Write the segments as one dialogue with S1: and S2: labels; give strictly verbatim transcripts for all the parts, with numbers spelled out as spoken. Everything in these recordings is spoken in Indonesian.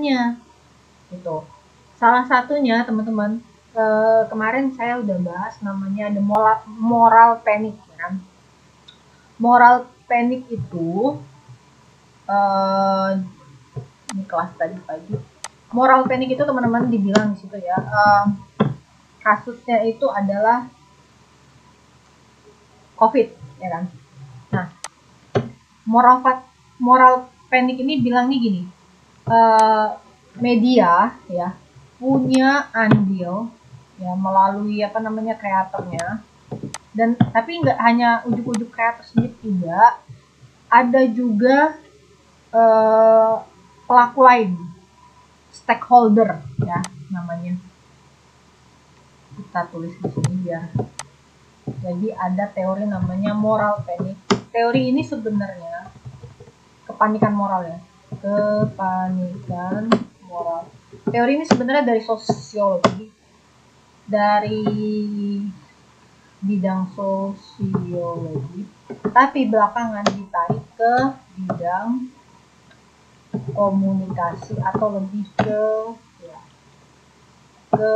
S1: lainnya gitu. Salah satunya teman-teman, eh, kemarin saya udah bahas namanya the moral, moral panic kan. Moral panic itu eh, ini kelas tadi pagi. Moral panic itu teman-teman dibilang di situ ya, eh, kasusnya itu adalah COVID ya kan. Nah, moral moral panic ini bilangnya gini, uh, media ya punya andil ya melalui apa namanya kreatornya, dan tapi nggak hanya ujuk-ujuk kreator sendiri juga, ada juga uh, pelaku lain, stakeholder ya namanya. Kita tulis di sini biar. Jadi ada teori namanya moral panic. Teori ini sebenarnya kepanikan moral ya. Kepanikan moral. Teori ini sebenarnya dari sosiologi. Dari bidang sosiologi. Tapi belakangan ditarik ke bidang komunikasi atau lebih ke ya, ke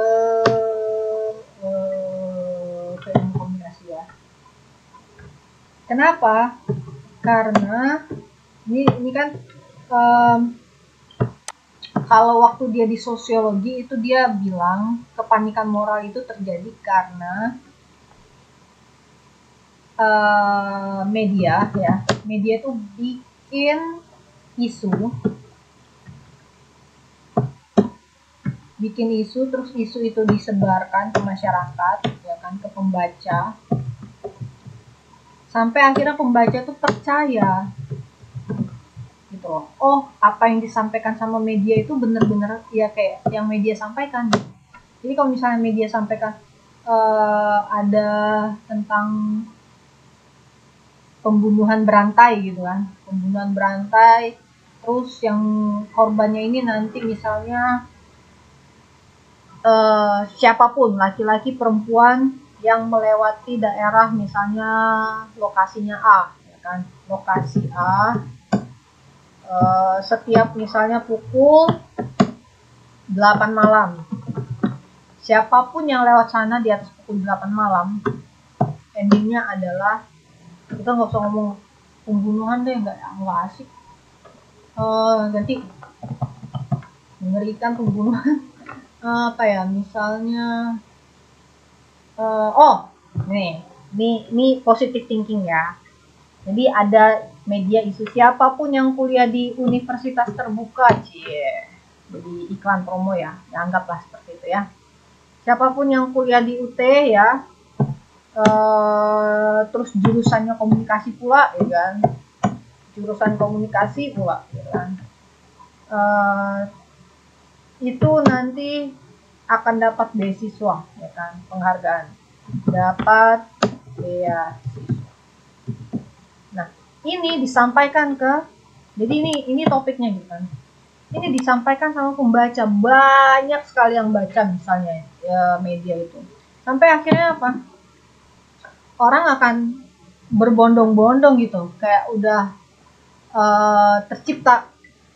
S1: Kenapa? Karena ini ini kan um, kalau waktu dia di sosiologi itu dia bilang kepanikan moral itu terjadi karena uh, media ya media itu bikin isu bikin isu terus isu itu disebarkan ke masyarakat ya kan, ke pembaca, sampai akhirnya pembaca tuh percaya gitu loh. Oh, apa yang disampaikan sama media itu bener-bener ya kayak yang media sampaikan. Jadi kalau misalnya media sampaikan uh, ada tentang pembunuhan berantai gitu kan, pembunuhan berantai, terus yang korbannya ini nanti misalnya uh, siapapun, laki-laki, perempuan, yang melewati daerah misalnya lokasinya A ya kan, lokasi A uh, setiap misalnya pukul delapan malam, siapapun yang lewat sana di atas pukul delapan malam, endingnya adalah kita nggak usah ngomong pembunuhan deh, nggak nggak asik, uh, ganti mengerikan pembunuhan. uh, apa ya misalnya Uh, oh, nih, ini, ini positive thinking ya. Jadi ada media isu siapapun yang kuliah di universitas terbuka, cie. Jadi iklan promo ya, anggaplah seperti itu ya. Siapapun yang kuliah di U T ya, uh, terus jurusannya komunikasi pula, ya kan? Jurusan komunikasi pula, ya kan? Uh, itu nanti akan dapat beasiswa, ya kan, penghargaan, dapat beasiswa. Nah, ini disampaikan ke, jadi ini ini topiknya gitu kan. Ini disampaikan sama pembaca, banyak sekali yang baca misalnya ya, media itu. Sampai akhirnya apa? Orang akan berbondong-bondong gitu, kayak udah uh, tercipta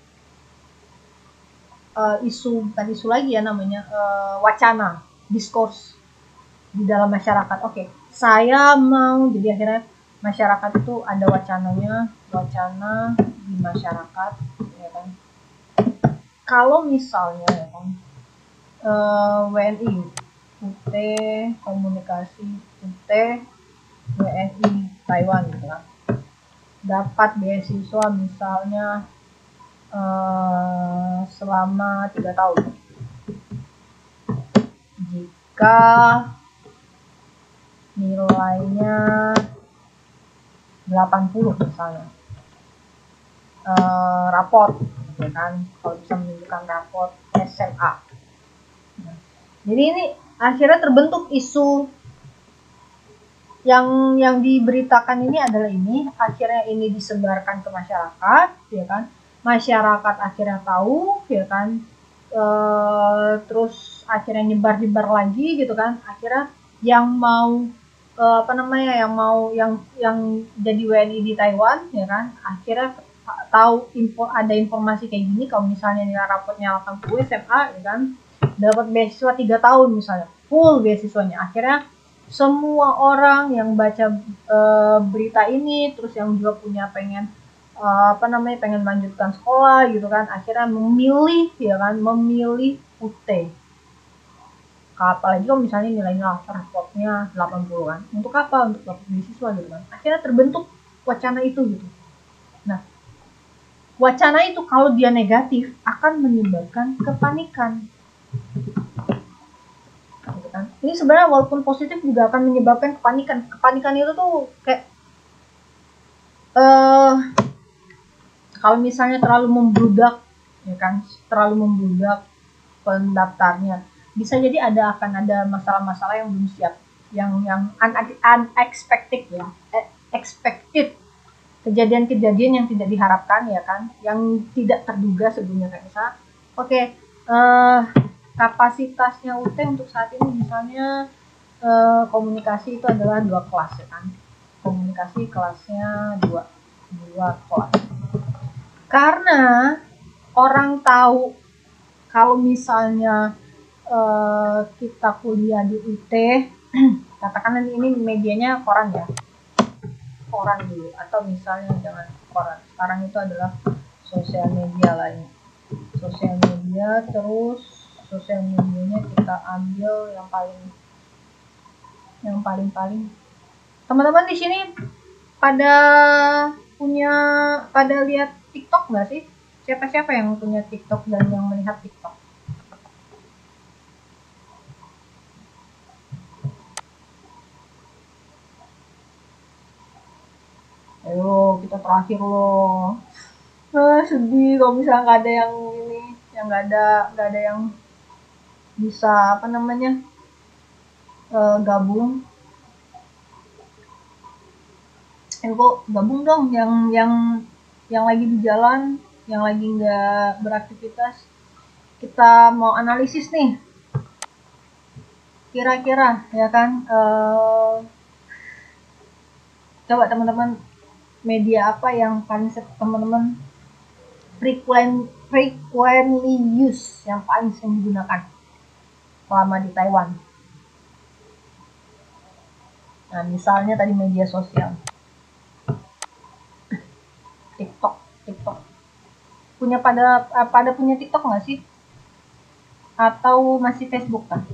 S1: Uh, isu, bukan isu lagi ya namanya, uh, wacana, diskurs di dalam masyarakat. Oke, okay, saya mau, jadi akhirnya masyarakat itu ada wacananya, wacana di masyarakat, ya kan. Kalau misalnya ya kan, uh, W N I, U T komunikasi, U T W N I Taiwan gitu kan, dapat beasiswa misalnya Uh, selama tiga tahun. Jika nilainya delapan puluh misalnya, uh, raport, ya kan, kalau bisa menunjukkan raport S M A. Nah, jadi ini akhirnya terbentuk isu yang yang diberitakan ini adalah ini, akhirnya ini disebarkan ke masyarakat, ya kan. Masyarakat akhirnya tahu, ya kan, e, terus akhirnya nyebar-nyebar lagi gitu kan, akhirnya yang mau e, apa namanya yang mau yang yang jadi W N I di Taiwan, ya kan, akhirnya tahu info ada informasi kayak gini, kalau misalnya nilai rapotnya delapan puluh S M A ya kan, dapat beasiswa tiga tahun misalnya, full beasiswanya. Akhirnya semua orang yang baca uh, berita ini, terus yang juga punya pengen uh, apa namanya pengen melanjutkan sekolah gitu kan, akhirnya memilih ya kan, memilih U T. Apalagi kalau misalnya nilainya rapotnya delapan puluh kan, untuk apa? Untuk dapat beasiswa gitu kan. Akhirnya terbentuk wacana itu gitu. Nah, wacana itu kalau dia negatif akan menyebabkan kepanikan. Gitu kan. Ini sebenarnya walaupun positif juga akan menyebabkan kepanikan. Kepanikan itu tuh kayak uh, kalau misalnya terlalu membludak ya kan, terlalu membludak pendaftarnya, bisa jadi ada akan ada masalah-masalah yang belum siap, yang yang unexpected ya, expected, kejadian-kejadian yang tidak diharapkan ya kan, yang tidak terduga sebelumnya. Kayak misalnya, oke, okay, uh, kapasitasnya U T untuk saat ini misalnya uh, komunikasi itu adalah dua kelas ya kan, komunikasi kelasnya dua dua kelas. Karena orang tahu kalau misalnya uh, kita kuliah di U T, katakan ini medianya koran ya, koran dulu, atau misalnya jangan koran, sekarang itu adalah sosial media lain, sosial media. Terus sosial medianya kita ambil yang paling yang paling paling teman-teman di sini pada punya pada lihat TikTok nggak sih? Siapa-siapa yang punya TikTok dan yang melihat TikTok? Ayo, kita terakhir loh. Ah, sedih kalau misalnya nggak ada yang ini, yang nggak ada nggak ada yang bisa apa namanya uh, gabung. Ayo gabung dong, yang yang yang lagi di jalan, yang lagi nggak beraktivitas. Kita mau analisis nih, kira-kira ya kan, uh, coba teman-teman, media apa yang paling teman-teman frequent frequently use, yang paling sering digunakan selama di Taiwan. Nah, misalnya tadi media sosial, TikTok, TikTok. Punya pada pada punya TikTok nggak sih? Atau masih Facebook kan?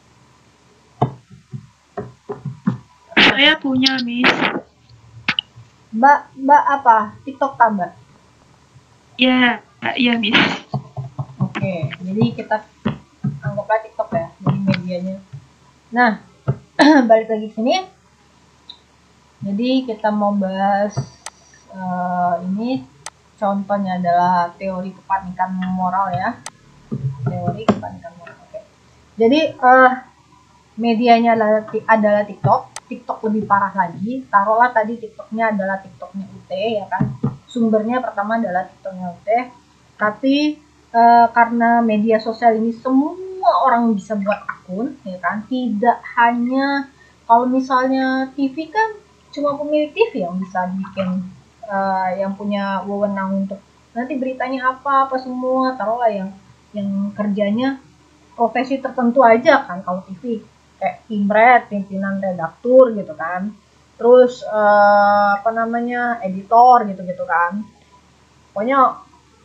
S2: Saya punya, Miss.
S1: Mbak, Mbak apa? TikTok tak, Mbak?
S2: Ya, ya, Miss.
S1: Oke, jadi kita anggaplah TikTok ya, jadi medianya. Nah, balik lagi ke sini. Jadi kita mau bahas uh, ini, contohnya adalah teori kepanikan moral ya. Teori kepanikan moral. Oke. Jadi uh, medianya adalah, adalah TikTok. TikTok lebih parah lagi. Taruhlah tadi TikToknya adalah TikToknya U T ya kan. Sumbernya pertama adalah TikToknya U T. Tapi uh, karena media sosial ini semua orang bisa buat akun ya kan. Tidak hanya, kalau misalnya T V kan cuma pemilik T V yang bisa bikin, uh, yang punya wewenang untuk nanti beritanya apa apa semua. Taruhlah yang yang kerjanya profesi tertentu aja kan, kalau T V kayak Imret, pimpinan redaktur gitu kan, terus uh, apa namanya editor gitu-gitu kan. Pokoknya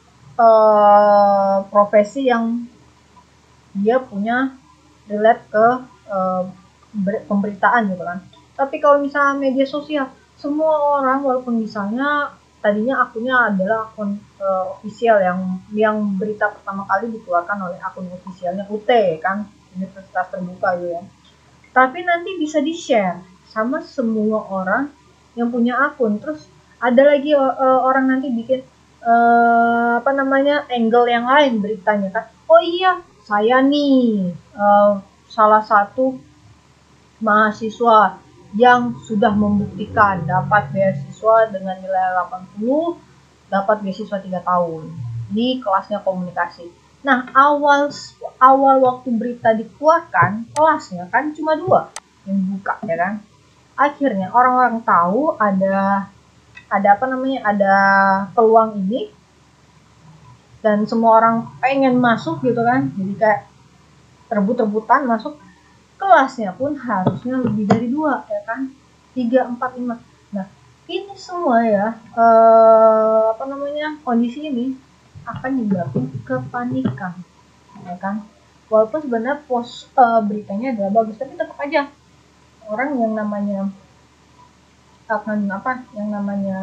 S1: uh, profesi yang dia punya relate ke uh, pemberitaan gitu kan. Tapi kalau misalnya media sosial, semua orang walaupun misalnya tadinya akunnya adalah akun uh, official yang yang berita pertama kali dikeluarkan oleh akun officialnya U T kan, Universitas Terbuka gitu ya. Tapi nanti bisa di-share sama semua orang yang punya akun. Terus ada lagi uh, orang nanti bikin uh, apa namanya angle yang lain beritanya kan. Oh iya, saya nih uh, salah satu mahasiswa yang sudah membuktikan dapat beasiswa dengan nilai delapan puluh, dapat beasiswa tiga tahun di kelasnya komunikasi. Nah, awal awal waktu berita dikeluarkan, kelasnya kan cuma dua yang buka ya kan. Akhirnya orang-orang tahu ada ada apa namanya, ada peluang ini dan semua orang pengen masuk gitu kan, jadi kayak rebut-rebutan masuk, kelasnya pun harusnya lebih dari dua ya kan, tiga, empat, lima. Nah ini semua ya eh, apa namanya, kondisi ini akan menyebabkan kepanikan ya kan, walaupun sebenarnya pos uh, beritanya adalah bagus, tapi tetap aja orang yang namanya akan apa, yang namanya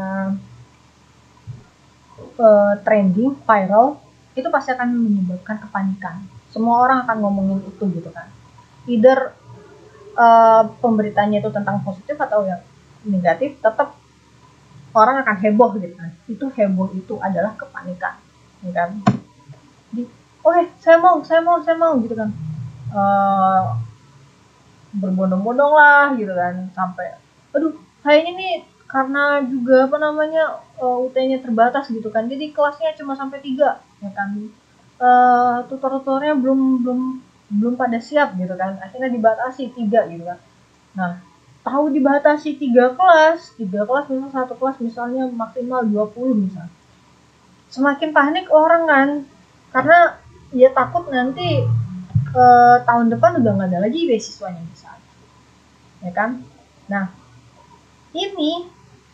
S1: uh, trending, viral, itu pasti akan menyebabkan kepanikan. Semua orang akan ngomongin itu gitu kan. Either uh, pemberitanya itu tentang positif atau yang negatif, tetap orang akan heboh gitu kan. Itu heboh itu adalah kepanikan, gitu kan. Di, oh eh, saya mau, saya mau, saya mau gitu kan. Uh, berbondong-bondong lah gitu kan, sampai aduh kayaknya nih karena juga apa namanya uh, U T-nya terbatas gitu kan, jadi kelasnya cuma sampai tiga ya kan, uh, tutor-tutornya belum belum belum pada siap gitu kan, akhirnya dibatasi tiga gitu kan. Nah tahu dibatasi tiga kelas, tiga kelas misal satu kelas misalnya maksimal dua puluh misal, semakin panik orang kan, karena ya takut nanti uh, tahun depan udah nggak ada lagi beasiswanya misalnya ya kan. Nah ini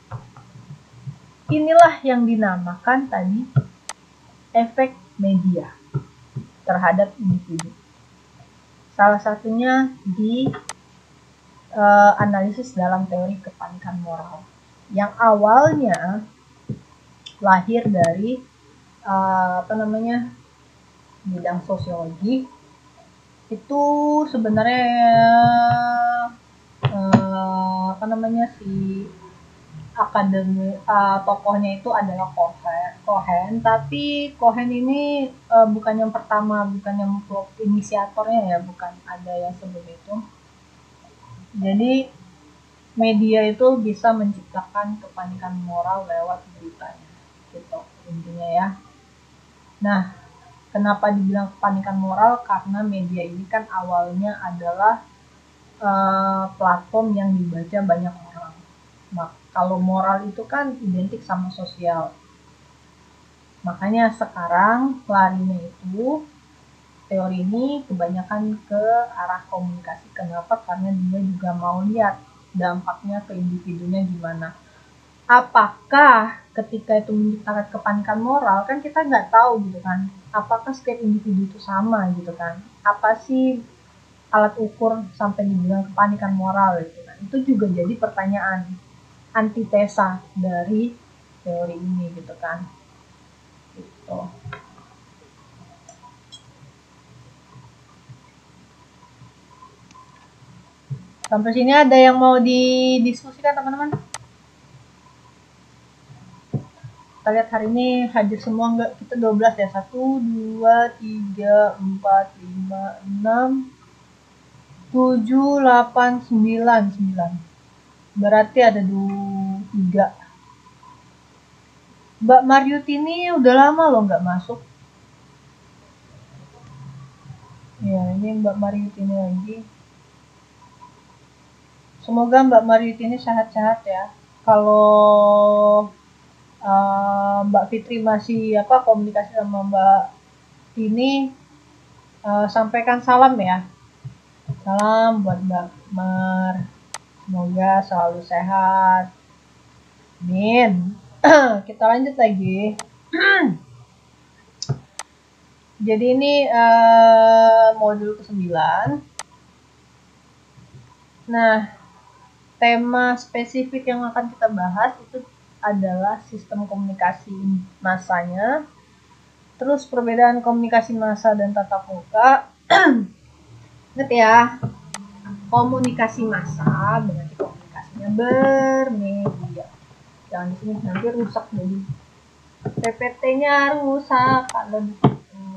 S1: inilah yang dinamakan tadi efek media terhadap individu. Salah satunya di uh, analisis dalam teori kepanikan moral yang awalnya lahir dari uh, apa namanya bidang sosiologi. Itu sebenarnya uh, apa namanya si akademi uh, tokohnya itu adalah Cohen, Cohen tapi Cohen ini uh, bukan yang pertama, bukan yang inisiatornya ya, bukan, ada yang sebelum itu. Jadi media itu bisa menciptakan kepanikan moral lewat beritanya gitu intinya ya. Nah kenapa dibilang kepanikan moral, karena media ini kan awalnya adalah uh, platform yang dibaca banyak orang. Nah, kalau moral itu kan identik sama sosial. Makanya sekarang larinya itu teori ini kebanyakan ke arah komunikasi. Kenapa? Karena dia juga mau lihat dampaknya ke individunya gimana. Apakah ketika itu menciptakan kepanikan moral, kan kita nggak tahu gitu kan. Apakah setiap individu itu sama gitu kan. Apa sih alat ukur sampai dibilang kepanikan moral gitu kan. Itu juga jadi pertanyaan, antitesa dari teori ini gitu kan. Gitu. Sampai sini ada yang mau didiskusikan teman-teman? Kita lihat hari ini hadir semua enggak? Kita dua belas ya. satu, dua, tiga, empat, lima, enam, tujuh, delapan, sembilan. sembilan. Berarti ada dua, tiga. Mbak Maryutini udah lama loh nggak masuk. Ya, ini Mbak Maryutini lagi. Semoga Mbak Maryutini sehat-sehat ya. Kalau uh, Mbak Fitri masih apa komunikasi sama Mbak Tini, uh, sampaikan salam ya. Salam buat Mbak Mar. Semoga selalu sehat. Amin. Kita lanjut lagi. Jadi ini uh, modul kesembilan. Nah, tema spesifik yang akan kita bahas itu adalah sistem komunikasi massanya. Terus perbedaan komunikasi massa dan tatap muka. Ingat ya, komunikasi massa berarti komunikasinya bermedia. Jangan di sini nanti rusak jadi P P T-nya rusak kalau di sini.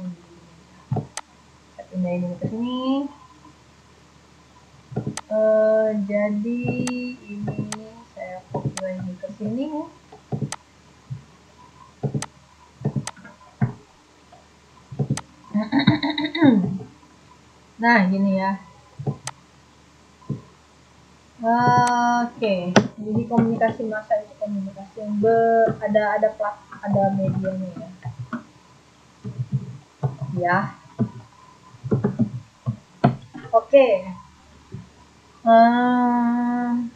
S1: Saya pindahin ini ke sini. Uh, jadi ini saya copy lagi ke sini. Nah gini ya. Oke, jadi komunikasi massa itu komunikasi yang ber, ada ada plat, ada medianya ya. Ya. Oke. Hmm.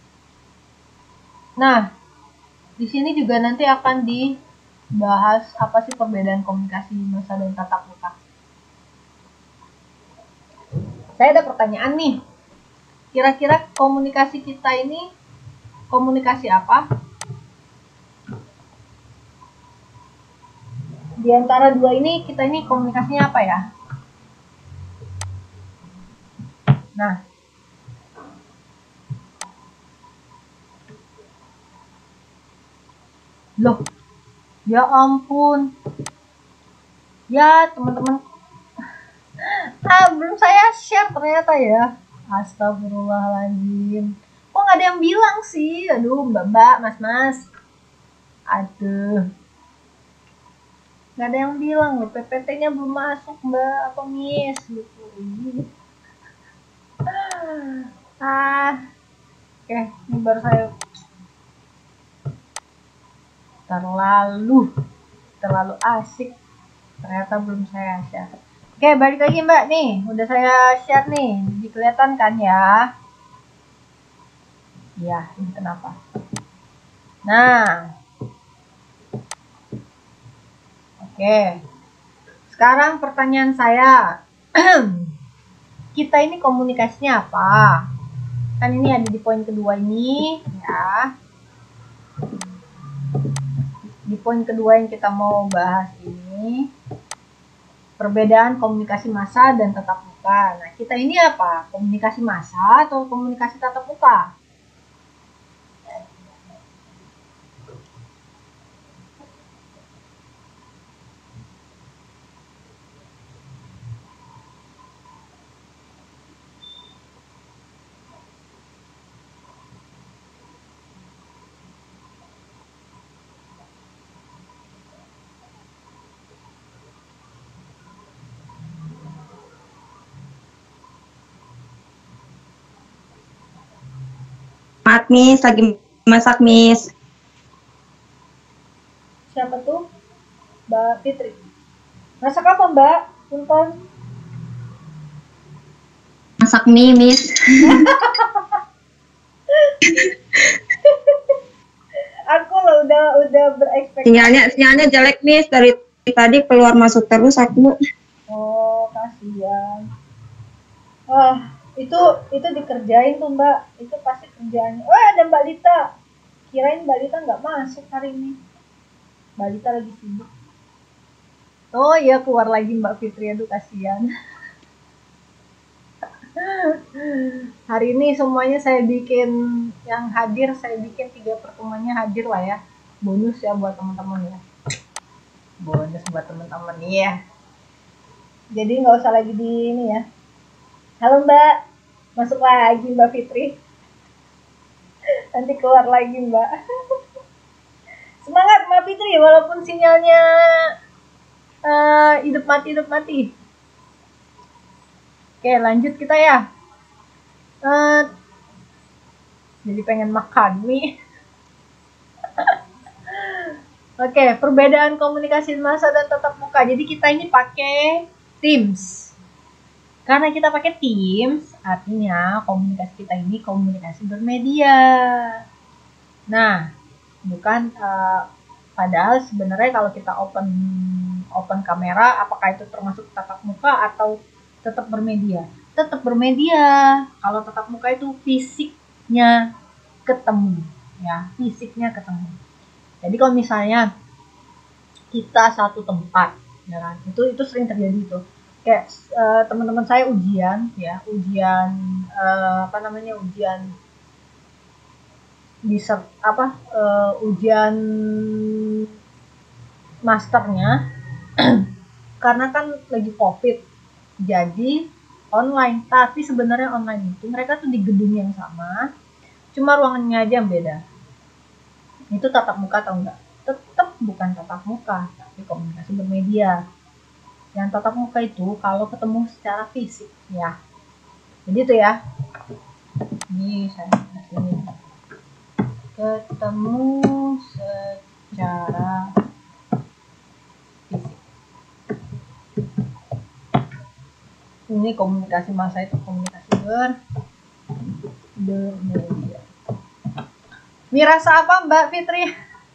S1: Nah, di sini juga nanti akan dibahas apa sih perbedaan komunikasi massa dan tatap muka. Saya ada pertanyaan nih. Kira-kira komunikasi kita ini komunikasi apa? Di antara dua ini kita ini komunikasinya apa ya? Nah, loh, ya ampun, ya teman-teman, ah belum saya share ternyata ya. Astagfirullahaladzim, kok nggak ada yang bilang sih? Aduh, mbak-mbak, mas-mas, aduh, nggak ada yang bilang loh, P P T-nya belum masuk mbak apa miss gitu. Ah, oke, ini baru saya terlalu terlalu asik, ternyata belum saya share. Oke, balik lagi mbak nih, udah saya share nih, jadi kelihatan kan ya? Ya, ini kenapa? Nah, oke, sekarang pertanyaan saya, kita ini komunikasinya apa? Kan ini ada di poin kedua ini, ya. Di poin kedua yang kita mau bahas ini, perbedaan komunikasi massa dan tatap muka. Nah, kita ini apa? Komunikasi massa atau komunikasi tatap muka?
S3: Maaf, Miss, lagi masak, Miss.
S1: Siapa tuh? Mbak Fitri. Masak apa, Mbak? Punten.
S3: Masak mie, Miss.
S1: Aku loh udah udah berekspektasi.
S3: Sinyalnya sinyalnya jelek, Miss. Dari tadi keluar masuk terus aku.
S1: Oh, kasihan. Wah, itu itu dikerjain tuh Mbak. Itu pasti kerjaannya. Oh, ada Mbak Lita. Kirain Mbak Lita nggak masuk hari ini. Mbak Lita lagi sibuk. Oh iya, keluar lagi Mbak Fitri. Aduh, kasihan. Hari ini semuanya saya bikin, yang hadir saya bikin tiga pertemuannya hadir lah ya. Bonus ya buat teman-teman ya. Bonus buat teman-teman ya. Jadi nggak usah lagi di ini ya. Halo Mbak, masuk lagi Mbak Fitri. Nanti keluar lagi Mbak. Semangat Mbak Fitri, walaupun sinyalnya uh, hidup mati hidup mati. Oke, lanjut kita ya. Uh, jadi pengen makan mie. Oke, perbedaan komunikasi massa dan tatap muka. Jadi kita ini pakai Teams. Karena kita pakai Teams, artinya komunikasi kita ini komunikasi bermedia. Nah, bukan uh, padahal sebenarnya kalau kita open open kamera, apakah itu termasuk tatap muka atau tetap bermedia? Tetap bermedia. Kalau tatap muka itu fisiknya ketemu, ya, fisiknya ketemu. Jadi kalau misalnya kita satu tempat, ya kan, itu itu sering terjadi itu. Kayak uh, teman-teman saya ujian, ya, ujian uh, apa namanya ujian bisa apa uh, ujian masternya, karena kan lagi COVID, jadi online. Tapi sebenarnya online itu mereka tuh di gedung yang sama, cuma ruangannya aja yang beda. Itu tatap muka atau enggak? Tetap bukan tatap muka, tapi komunikasi bermedia. Yang tatap muka itu kalau ketemu secara fisik, ya. Jadi itu ya. Ini saya sini. Ketemu secara fisik. Ini komunikasi massa itu komunikasi ber bermedia. Mie rasa apa Mbak Fitri?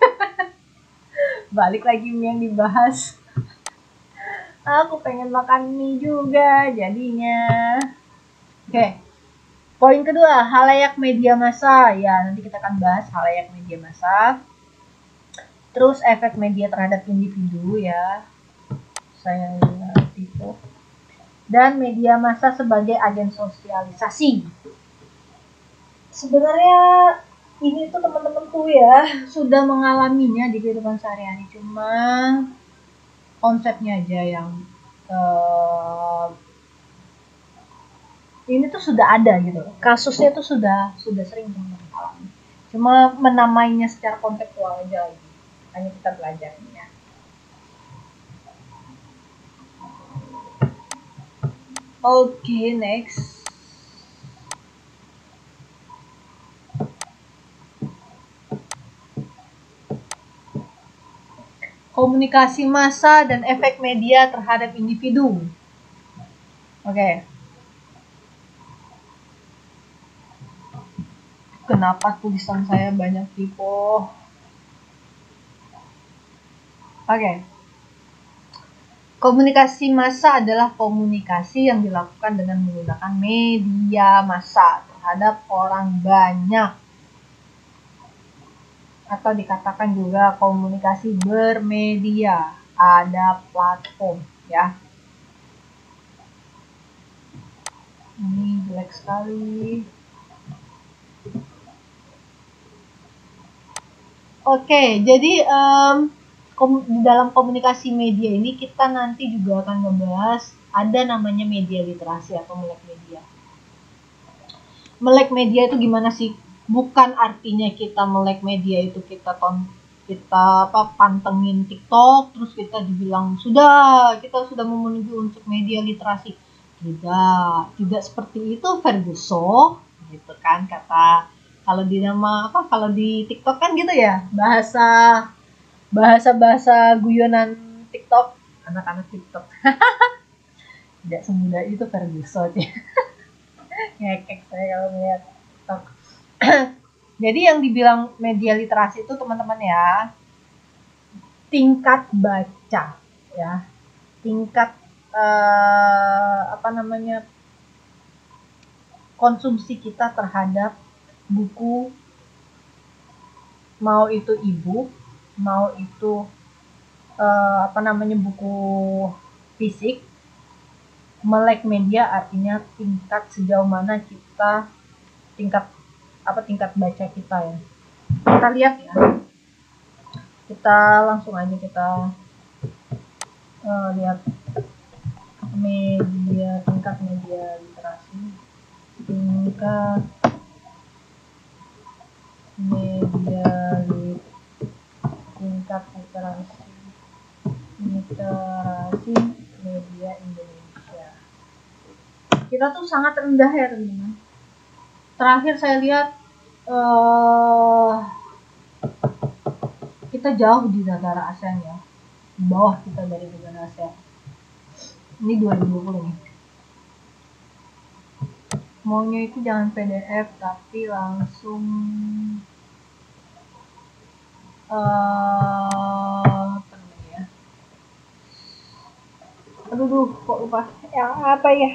S1: Balik lagi mie yang dibahas. Aku pengen makan mie juga jadinya. Oke. Poin kedua, halayak media massa. Ya, nanti kita akan bahas halayak media massa. Terus efek media terhadap individu ya. Saya lihat itu. Dan media massa sebagai agen sosialisasi. Sebenarnya ini tuh teman-temanku ya sudah mengalaminya di kehidupan sehari-hari, cuma konsepnya aja yang uh, ini tuh sudah ada gitu, kasusnya tuh sudah sudah sering teman-teman alami, cuma menamainya secara konseptual aja lagi, hanya kita belajarnya. Oke, okay, next. Komunikasi massa dan efek media terhadap individu. Oke. Okay. Kenapa tulisan saya banyak typo? Oke. Okay. Komunikasi massa adalah komunikasi yang dilakukan dengan menggunakan media massa terhadap orang banyak. Atau dikatakan juga komunikasi bermedia, ada platform ya. Ini jelek sekali. Oke, jadi um, di dalam komunikasi media ini kita nanti juga akan membahas ada namanya media literasi atau melek media. Melek media itu gimana sih? Bukan artinya kita melek media itu kita ton kita apa pantengin TikTok terus kita dibilang sudah kita sudah memenuhi unsur media literasi. Tidak, tidak seperti itu Ferguson gitu kan kata kalau di nama apa kalau di TikTok kan gitu ya bahasa bahasa bahasa guyonan TikTok anak-anak TikTok. Tidak semudah itu Ferguson ya. Ngekek saya kalau melihat TikTok. Jadi yang dibilang media literasi itu teman-teman ya tingkat baca ya tingkat eh, apa namanya konsumsi kita terhadap buku mau itu e-book mau itu eh, apa namanya buku fisik. Melek media artinya tingkat sejauh mana kita tingkat apa tingkat baca kita ya. Kita lihat ya. Kita langsung aja kita uh, lihat media tingkat media literasi, tingkat media lit, tingkat literasi literasi media Indonesia. Kita tuh sangat rendah ya teman-teman. Terakhir saya lihat uh, kita jauh di negara ASEAN ya, di bawah kita dari negara ASEAN. Ini dua ribu dua puluh nih. Maunya itu jangan P D F tapi langsung uh, apa namanya ya? Aduh, duh, kok lupa? Yang apa ya?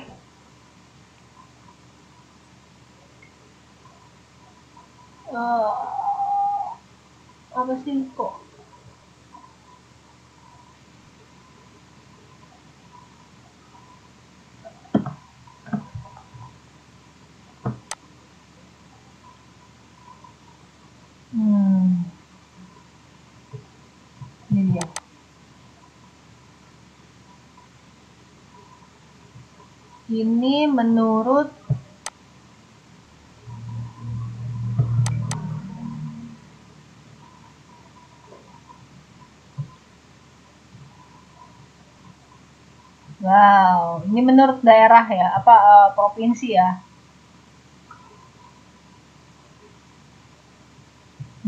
S1: Uh, apa sih kok hmm ini dia ini menurut wow, ini menurut daerah ya, apa uh, provinsi ya.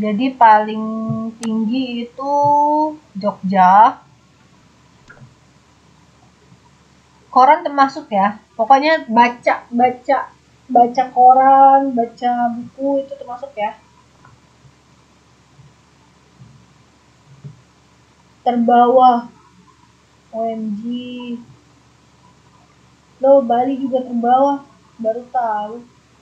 S1: Jadi paling tinggi itu Jogja. Koran termasuk ya. Pokoknya baca, baca, baca koran, baca buku itu termasuk ya. Terbawah, O M G. Loh, Bali juga terbawah, baru tahu.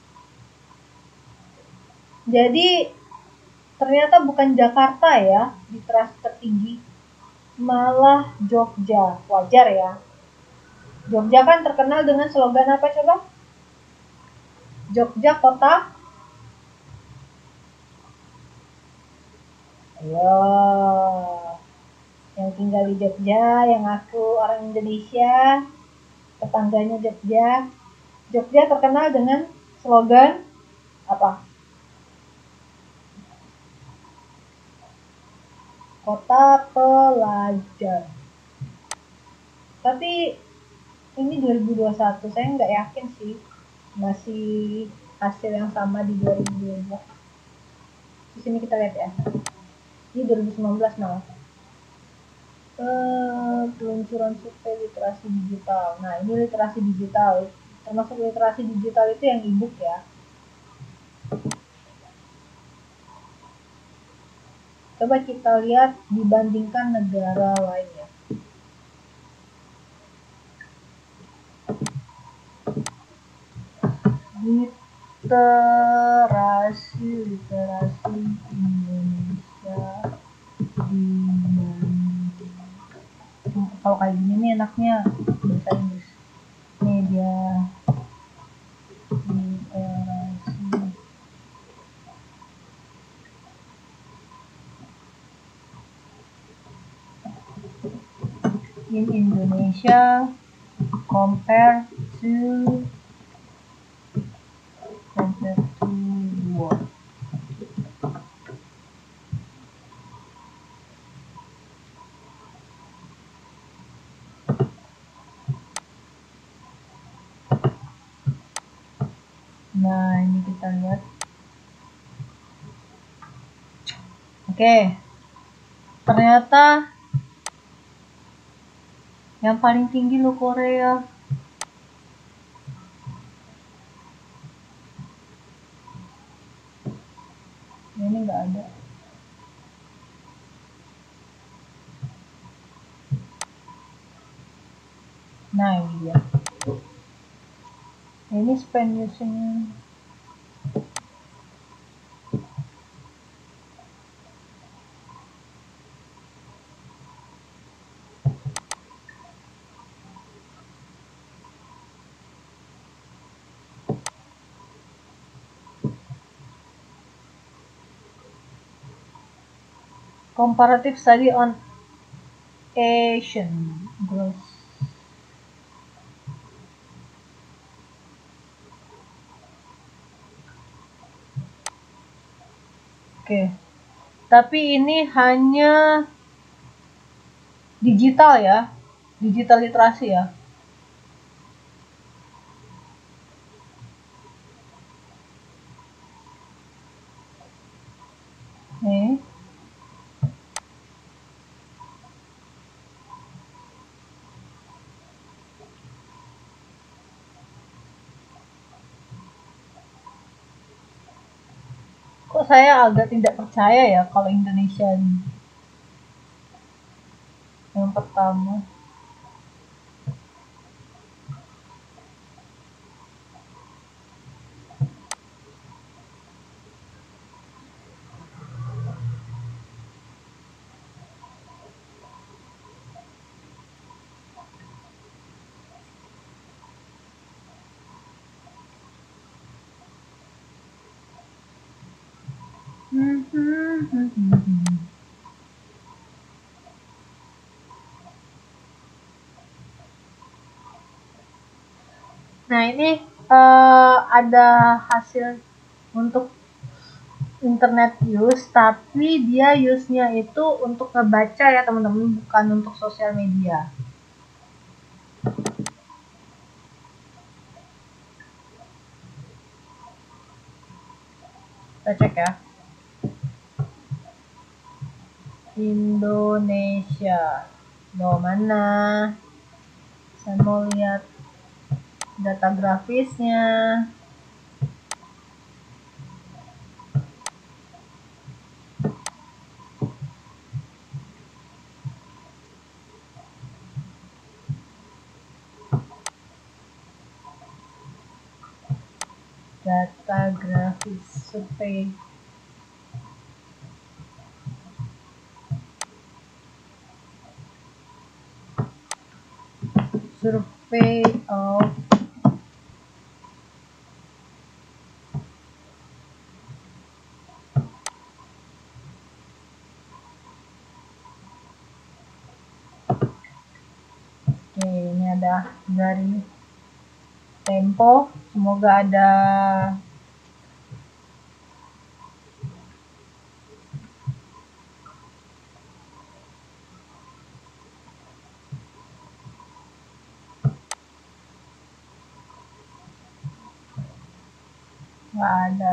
S1: Jadi ternyata bukan Jakarta ya literasi tertinggi, malah Jogja. Wajar ya. Jogja kan terkenal dengan slogan apa coba? Jogja kota. Ayo, yang tinggal di Jogja, yang aku orang Indonesia, tetangganya Jogja. Jogja terkenal dengan slogan apa? Kota pelajar. Tapi ini dua ribu dua puluh satu, saya nggak yakin sih masih hasil yang sama di dua ribu dua puluh dua. Di sini kita lihat ya. Ini dua ribu sembilan belas malah. Eh, peluncuran survei literasi digital. Nah, ini literasi digital. Termasuk literasi digital itu yang e-book ya. Coba kita lihat dibandingkan negara lainnya. Literasi literasi Indonesia dibanding. Kalau kayak gini nih enaknya bahasa Inggris. Media literasi in Indonesia compare to compare to world. Nah, ini kita lihat. Oke. Ternyata yang paling tinggi lo Korea. Ini nggak ada. Nah, ini dia. Ini spend using comparative study on Asian growth. Oke. Tapi ini hanya digital ya. Digital literasi ya. Nih. Kok saya agak tidak percaya ya kalau Indonesia ini yang pertama. Nah, ini uh, ada hasil untuk internet use, tapi dia use-nya itu untuk ngebaca ya teman-teman, bukan untuk sosial media. Kita cek ya. Indonesia. Loh, mana? Saya mau lihat data grafisnya. Data grafis survei. Survey of Oke, ini ada dari Tempo. Semoga ada nggak ada.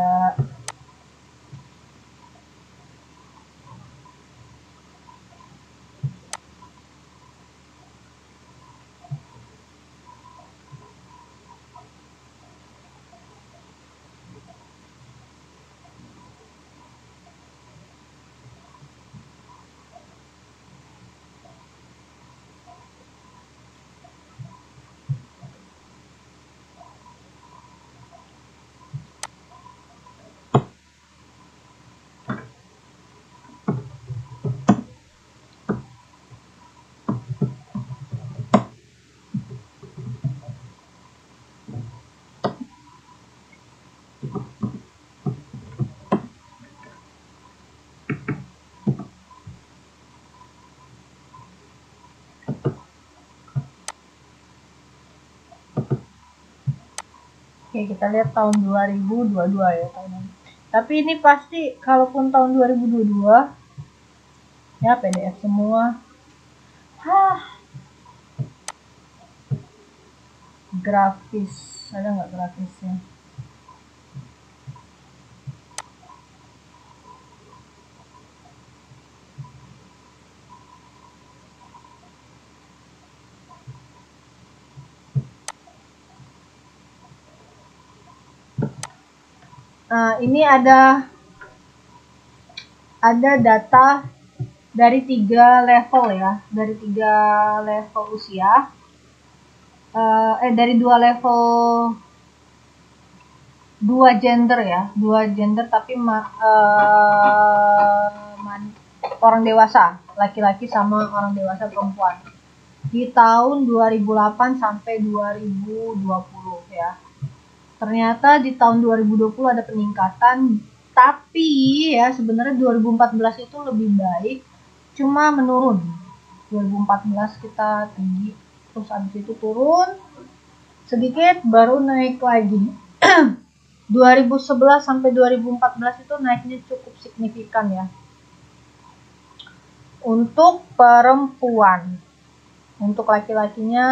S1: Oke, kita lihat tahun dua ribu dua puluh dua ya tahun ini. Tapi ini pasti kalaupun tahun dua ribu dua puluh dua ya P D F semua. Hah. Grafis, ada nggak grafisnya? Nah, ini ada ada data dari tiga level ya, dari tiga level usia, uh, eh dari dua level, dua gender ya, dua gender tapi ma, uh, man, orang dewasa, laki-laki sama orang dewasa perempuan di tahun dua ribu delapan sampai dua ribu dua puluh ya. Ternyata di tahun dua ribu dua puluh ada peningkatan, tapi ya sebenarnya dua ribu empat belas itu lebih baik, cuma menurun. dua ribu empat belas kita tinggi, terus abis itu turun sedikit, baru naik lagi. dua ribu sebelas sampai dua ribu empat belas itu naiknya cukup signifikan ya. Untuk perempuan, untuk laki-lakinya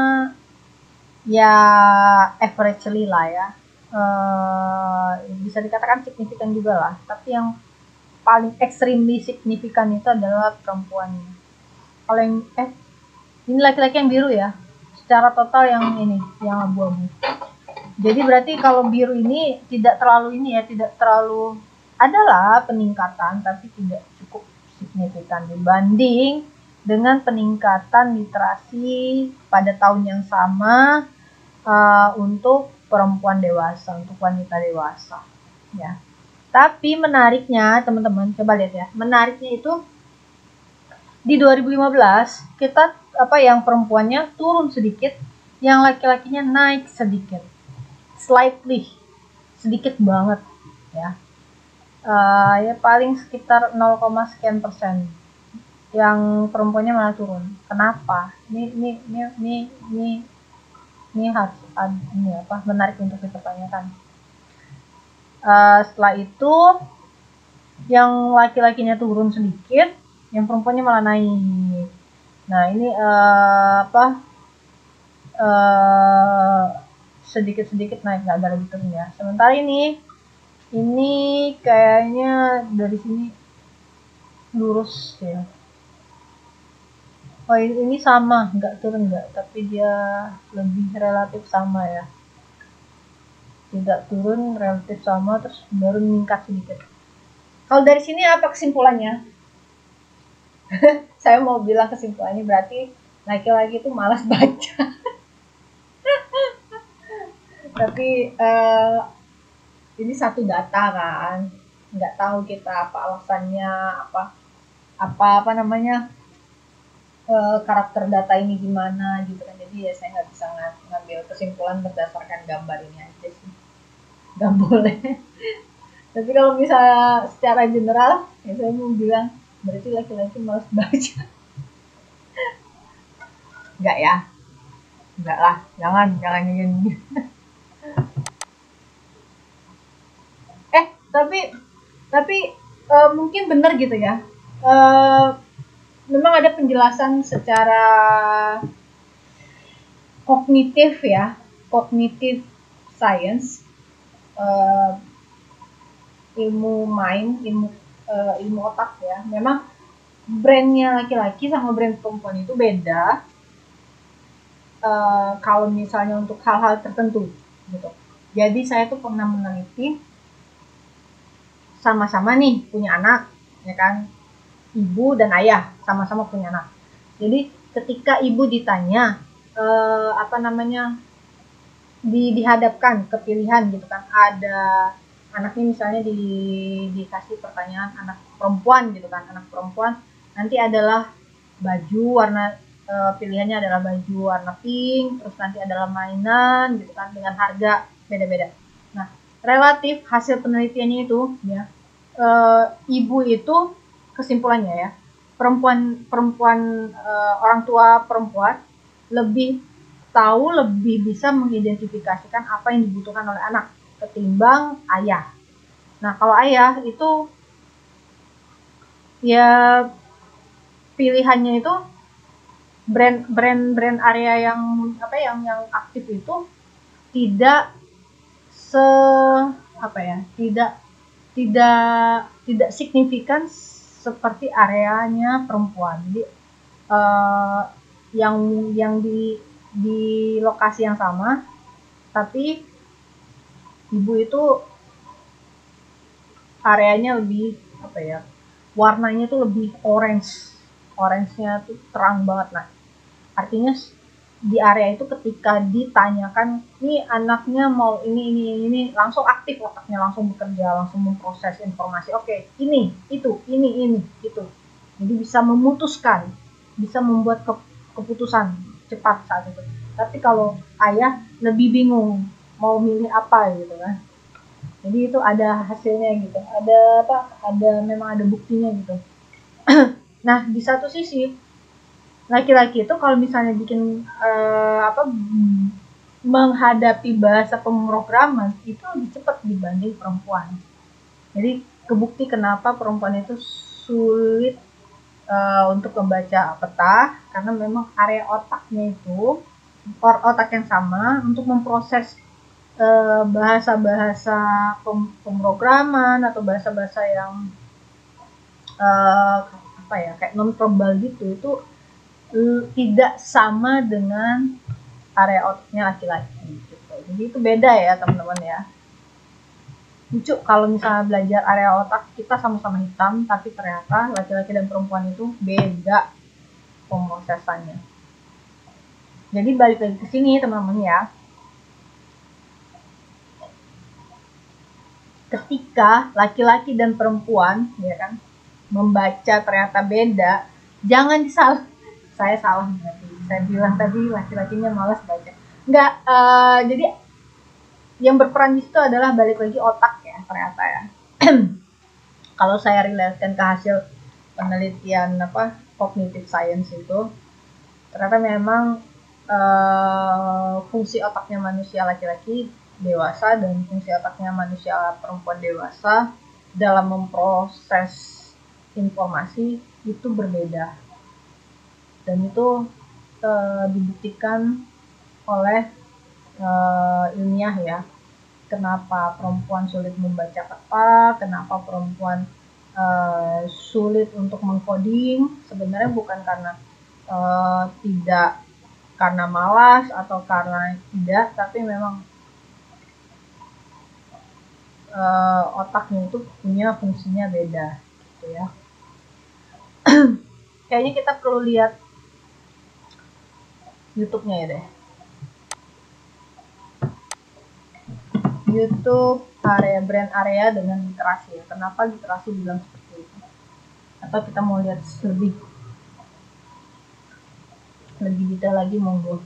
S1: ya averagely lah ya, uh, bisa dikatakan signifikan juga lah, tapi yang paling extremely signifikan itu adalah perempuan. Kalau yang eh ini laki-laki yang biru ya, secara total yang ini yang abu-abu. Jadi berarti kalau biru ini tidak terlalu ini ya, tidak terlalu, adalah peningkatan tapi tidak cukup signifikan dibanding dengan peningkatan literasi pada tahun yang sama uh, untuk perempuan dewasa, untuk wanita dewasa ya. Tapi menariknya teman-teman, coba lihat ya, menariknya itu di dua ribu lima belas kita apa yang perempuannya turun sedikit, yang laki-lakinya naik sedikit, slightly, sedikit banget ya, uh, ya paling sekitar nol, sekian persen, yang perempuannya malah turun. Kenapa? Ini ini ini ini ini, ini harus ini apa menarik untuk dipertanyakan. Uh, setelah itu yang laki-lakinya turun sedikit, yang perempuannya malah naik. Nah ini uh, apa uh, sedikit-sedikit naik, nggak ada lebih turun ya. Sementara ini ini kayaknya dari sini lurus ya. Oh ini, ini sama, nggak turun nggak, tapi dia lebih relatif sama ya. Tidak turun, relatif sama, terus baru meningkat sedikit. Kalau dari sini apa kesimpulannya? Saya mau bilang kesimpulannya berarti laki-laki itu malas baca. Tapi uh, ini satu data kan, nggak tahu kita apa alasannya, apa apa apa namanya uh, karakter data ini gimana gitu kan. Jadi ya saya nggak bisa ng ngambil kesimpulan berdasarkan gambar ini aja sih, nggak boleh. Tapi kalau misalnya secara general ya saya mau bilang berarti laki-laki malas baca. Enggak ya, enggak lah, jangan jangan gini. eh tapi tapi uh, mungkin benar gitu ya, uh, memang ada penjelasan secara kognitif ya, kognitif science, uh, ilmu mind, ilmu uh, ilmu otak ya. Memang brainnya laki-laki sama brain perempuan itu beda. Uh, kalau misalnya untuk hal-hal tertentu gitu. Jadi saya tuh pernah meneliti, sama-sama nih punya anak, ya kan, ibu dan ayah sama-sama punya anak. Jadi ketika ibu ditanya eh, apa namanya di, dihadapkan ke pilihan gitu kan, ada anaknya misalnya di, dikasih pertanyaan anak perempuan gitu kan, anak perempuan nanti adalah baju warna e, pilihannya adalah baju warna pink, terus nanti adalah mainan gitu kan dengan harga beda-beda. Nah, relatif hasil penelitiannya itu ya, e, ibu itu kesimpulannya ya, perempuan perempuan e, orang tua perempuan lebih tahu, lebih bisa mengidentifikasikan apa yang dibutuhkan oleh anak ketimbang ayah. Nah, kalau ayah itu ya pilihannya itu brand brand brand area yang apa yang yang aktif itu tidak se apa ya tidak tidak tidak signifikan seperti areanya perempuan. Jadi uh, yang yang di di lokasi yang sama, tapi ibu itu areanya lebih apa ya, warnanya tuh lebih orange, orange-nya tuh terang banget. Nah, artinya di area itu ketika ditanyakan, nih anaknya mau ini ini ini langsung aktif otaknya, langsung bekerja, langsung memproses informasi. Oke, ini itu ini ini itu. Jadi bisa memutuskan, bisa membuat ke, keputusan cepat saat itu. Tapi kalau ayah lebih bingung mau milih apa gitu kan. Jadi itu ada hasilnya gitu, ada apa, ada memang ada buktinya gitu. Nah, di satu sisi laki-laki itu kalau misalnya bikin uh, apa menghadapi bahasa pemrograman itu lebih cepat dibanding perempuan. Jadi kebukti kenapa perempuan itu sulit uh, untuk membaca peta, karena memang area otaknya itu otak yang sama untuk memproses bahasa-bahasa pemrograman atau bahasa-bahasa yang uh, apa ya kayak non verbal gitu, itu uh, tidak sama dengan area otaknya laki-laki gitu. Jadi itu beda ya teman-teman ya. Lucu kalau misalnya belajar area otak kita sama-sama hitam, tapi ternyata laki-laki dan perempuan itu beda pemrosesannya. Jadi balik lagi ke sini teman-teman ya. Ketika laki-laki dan perempuan ya kan membaca ternyata beda, jangan disalah. Saya salah berarti. Saya bilang tadi laki-lakinya malas baca. Enggak, uh, jadi yang berperan di situ adalah balik lagi otak ya ternyata ya. Kalau saya relatekan ke hasil penelitian apa cognitive science itu, ternyata memang uh, fungsi otaknya manusia laki-laki dewasa dan fungsi otaknya manusia perempuan dewasa dalam memproses informasi itu berbeda, dan itu e, dibuktikan oleh e, ilmiah ya, kenapa perempuan sulit membaca peta, kenapa perempuan uh, sulit untuk mengcoding, sebenarnya bukan karena uh, tidak karena malas atau karena tidak, tapi memang uh, otaknya itu punya fungsinya beda gitu ya. Kayaknya kita perlu lihat YouTube-nya ya deh. YouTube area brand area dengan literasi ya. Kenapa literasi bilang seperti itu? Atau kita mau lihat lebih lebih detail lagi, monggo.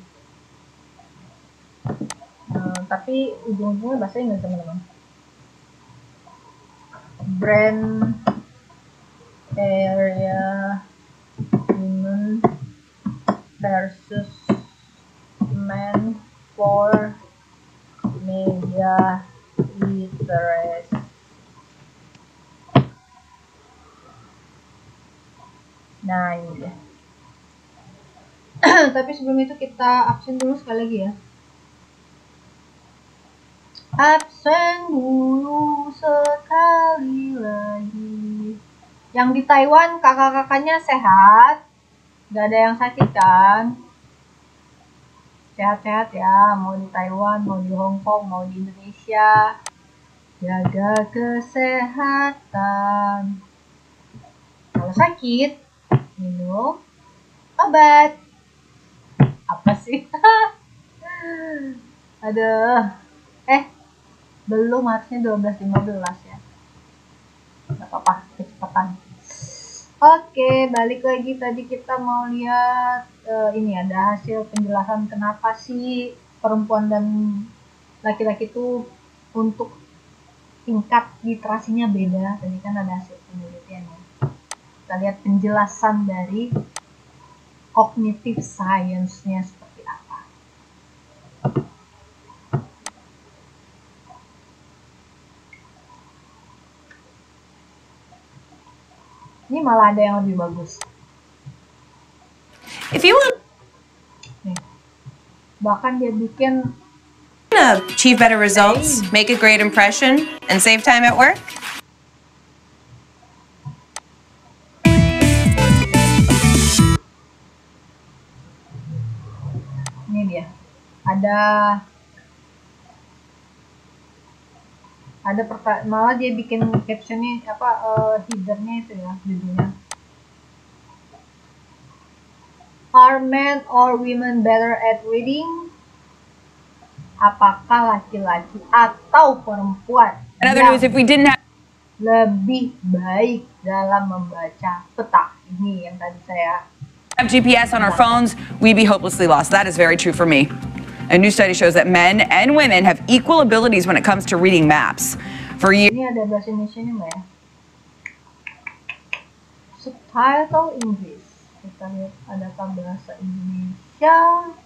S1: Uh, tapi ujung-ujungnya bahasa Inggris teman-teman. Brand area women versus men for media literacy. Nah ini dia. Tapi sebelum itu kita absen dulu sekali lagi ya. Absen dulu sekali lagi. Yang di Taiwan kakak-kakaknya sehat, gak ada yang sakit kan? Sehat-sehat ya, mau di Taiwan, mau di Hong Kong, mau di Indonesia. Jaga kesehatan. Kalau sakit, minum obat. Apa sih? Aduh. Eh, belum, harusnya dua belas lima belas ya. Gak apa-apa, kecepatan. Oke, balik lagi, tadi kita mau lihat uh, ini ada hasil penjelasan kenapa sih perempuan dan laki-laki itu untuk tingkat literasinya beda. Tadi kan ada hasil penelitiannya. Kita lihat penjelasan dari cognitive science-nya seperti apa. Ini malah ada yang lebih bagus.
S4: If you want
S1: Nih. Bahkan dia bikin
S4: to achieve better results, make a great impression, and save time at work,
S1: ini dia. Ada ada perta- malah dia bikin captionnya apa uh, headernya itu ya, judulnya. Are men or women better at reading? Apakah laki-laki atau perempuan
S4: in other
S1: yang
S4: news, if we didn't have
S1: lebih baik dalam membaca peta? Ini yang tadi saya
S4: have G P S on our phones, we'd be hopelessly lost. That is very true for me. A new study shows that men and women have equal abilities when it comes to reading maps. For years,
S1: Ini ada bahasa Indonesia-nya nggak ya? Subtitle English. Kita lihat adakah bahasa Indonesia.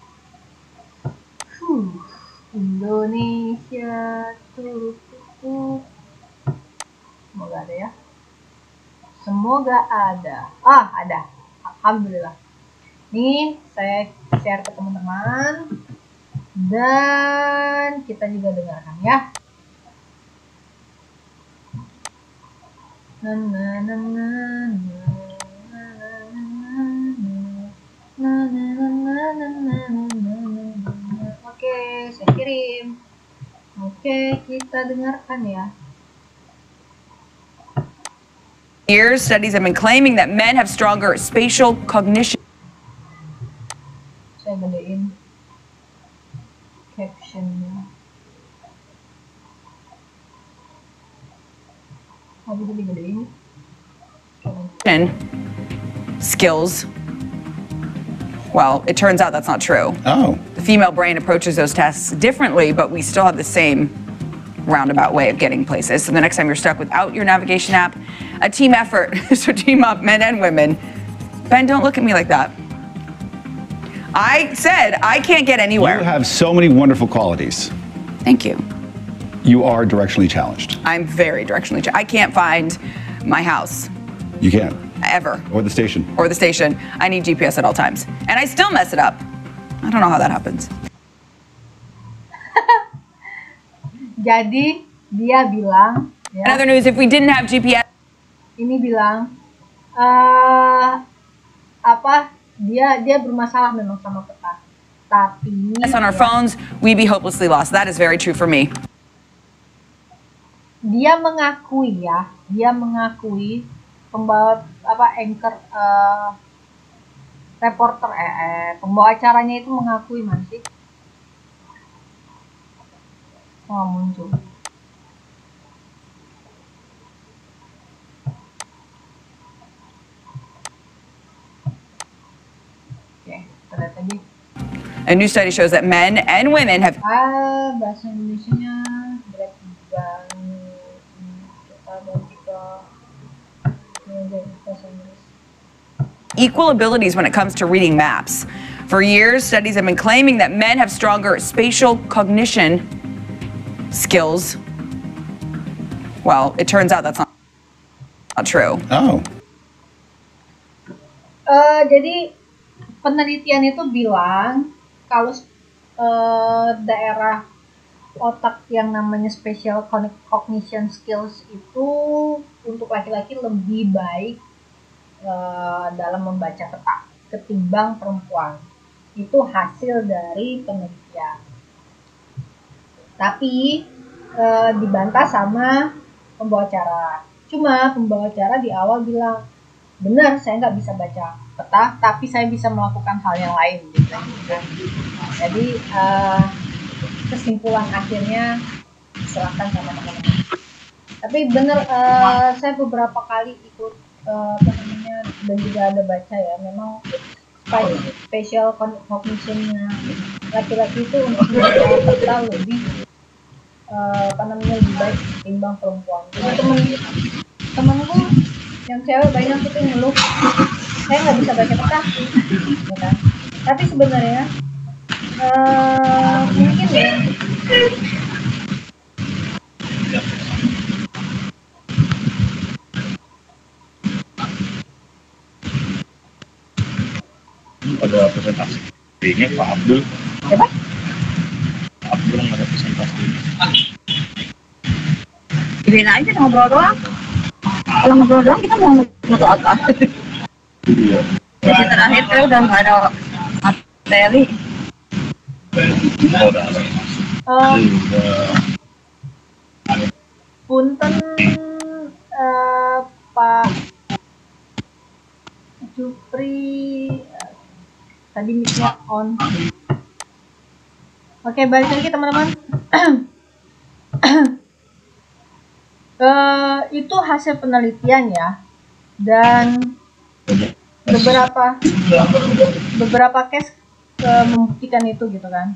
S1: Huh. Indonesia tuh, tuh, tuh. Semoga ada ya. Semoga ada. Ah, ada. Alhamdulillah. Nih, saya share ke teman-teman. Dan kita juga dengarkan ya. Na na na na na na na na na na. Oke, saya kirim. Oke, kita dengarkan ya.
S4: years, studies have been claiming that men have stronger spatial cognition.
S1: Saya gedein captionnya. Apa itu digedein?
S4: Skills. Well, it turns out that's not true.
S5: Oh.
S4: The female brain approaches those tests differently, but we still have the same roundabout way of getting places. So the next time you're stuck without your navigation app, a team effort is to team up men and women. Ben, don't look at me like that. I said I can't get anywhere.
S5: You have so many wonderful qualities.
S4: Thank you.
S5: You are directionally challenged.
S4: I'm very directionally challenged. I can't find my house
S5: You can't.
S4: ever,
S5: Or the station.
S4: or the station. I need G P S at all times. And I still mess it up. I don't know how that happens.
S1: Jadi dia bilang,
S4: In
S1: ya,
S4: other news, if we didn't have G P S,
S1: ini bilang uh, apa dia dia bermasalah memang sama peta, tapi
S4: on our
S1: ya,
S4: phones, we'd be hopelessly lost. That is very true for me.
S1: dia mengakui ya, dia mengakui pembawa apa anchor uh, reporter eh, eh pembawa acaranya itu mengakui masih oh muncul.
S4: A new study shows that men and women have
S1: ah bahasa Indonesianya berat juga kita ganti ke bahasa Inggris.
S4: equal abilities when it comes to reading maps. For years, studies have been claiming that men have stronger spatial cognition skills. Well, it turns out that's not, not true.
S5: Oh.
S1: Uh, jadi penelitian itu bilang kalau uh, daerah otak yang namanya spatial cognition skills itu untuk laki-laki lebih baik uh, dalam membaca peta ketimbang perempuan. Itu hasil dari penelitian. Tapi uh, dibantah sama pembawa acara. Cuma pembawa acara di awal bilang, benar saya nggak bisa baca peta, tapi saya bisa melakukan hal yang lain. Gitu. Jadi uh, kesimpulan akhirnya silakan sama teman-teman. Tapi benar uh, saya beberapa kali ikut uh, apa namanya dan juga ada baca ya, memang spatial cognition-nya laki-laki itu untuk membaca peta lebih uh, apa namanya lebih baik ketimbang perempuan. Jadi temen temanku yang cewek banyak itu ngeluh, saya nggak bisa baca peta, ya kan? Tapi sebenarnya uh, mungkin ya
S6: ada presentasi ini Pak Abdul.
S1: Siapa?
S6: Pak Abdul yang ada presentasi.
S3: Gini aja ngobrol doang. Kalau ngobrol doang kita mau ngobrol apa?
S6: Iya.
S3: Jadi terakhir saya udah nggak ada materi.
S6: Oh, udah ada.
S1: Uh,
S6: Udah.
S1: punten uh, Pak Jupri uh, tadi mic-nya on. Oke, balik lagi teman-teman. uh, itu hasil penelitian ya, dan beberapa beberapa case uh, membuktikan itu gitu kan.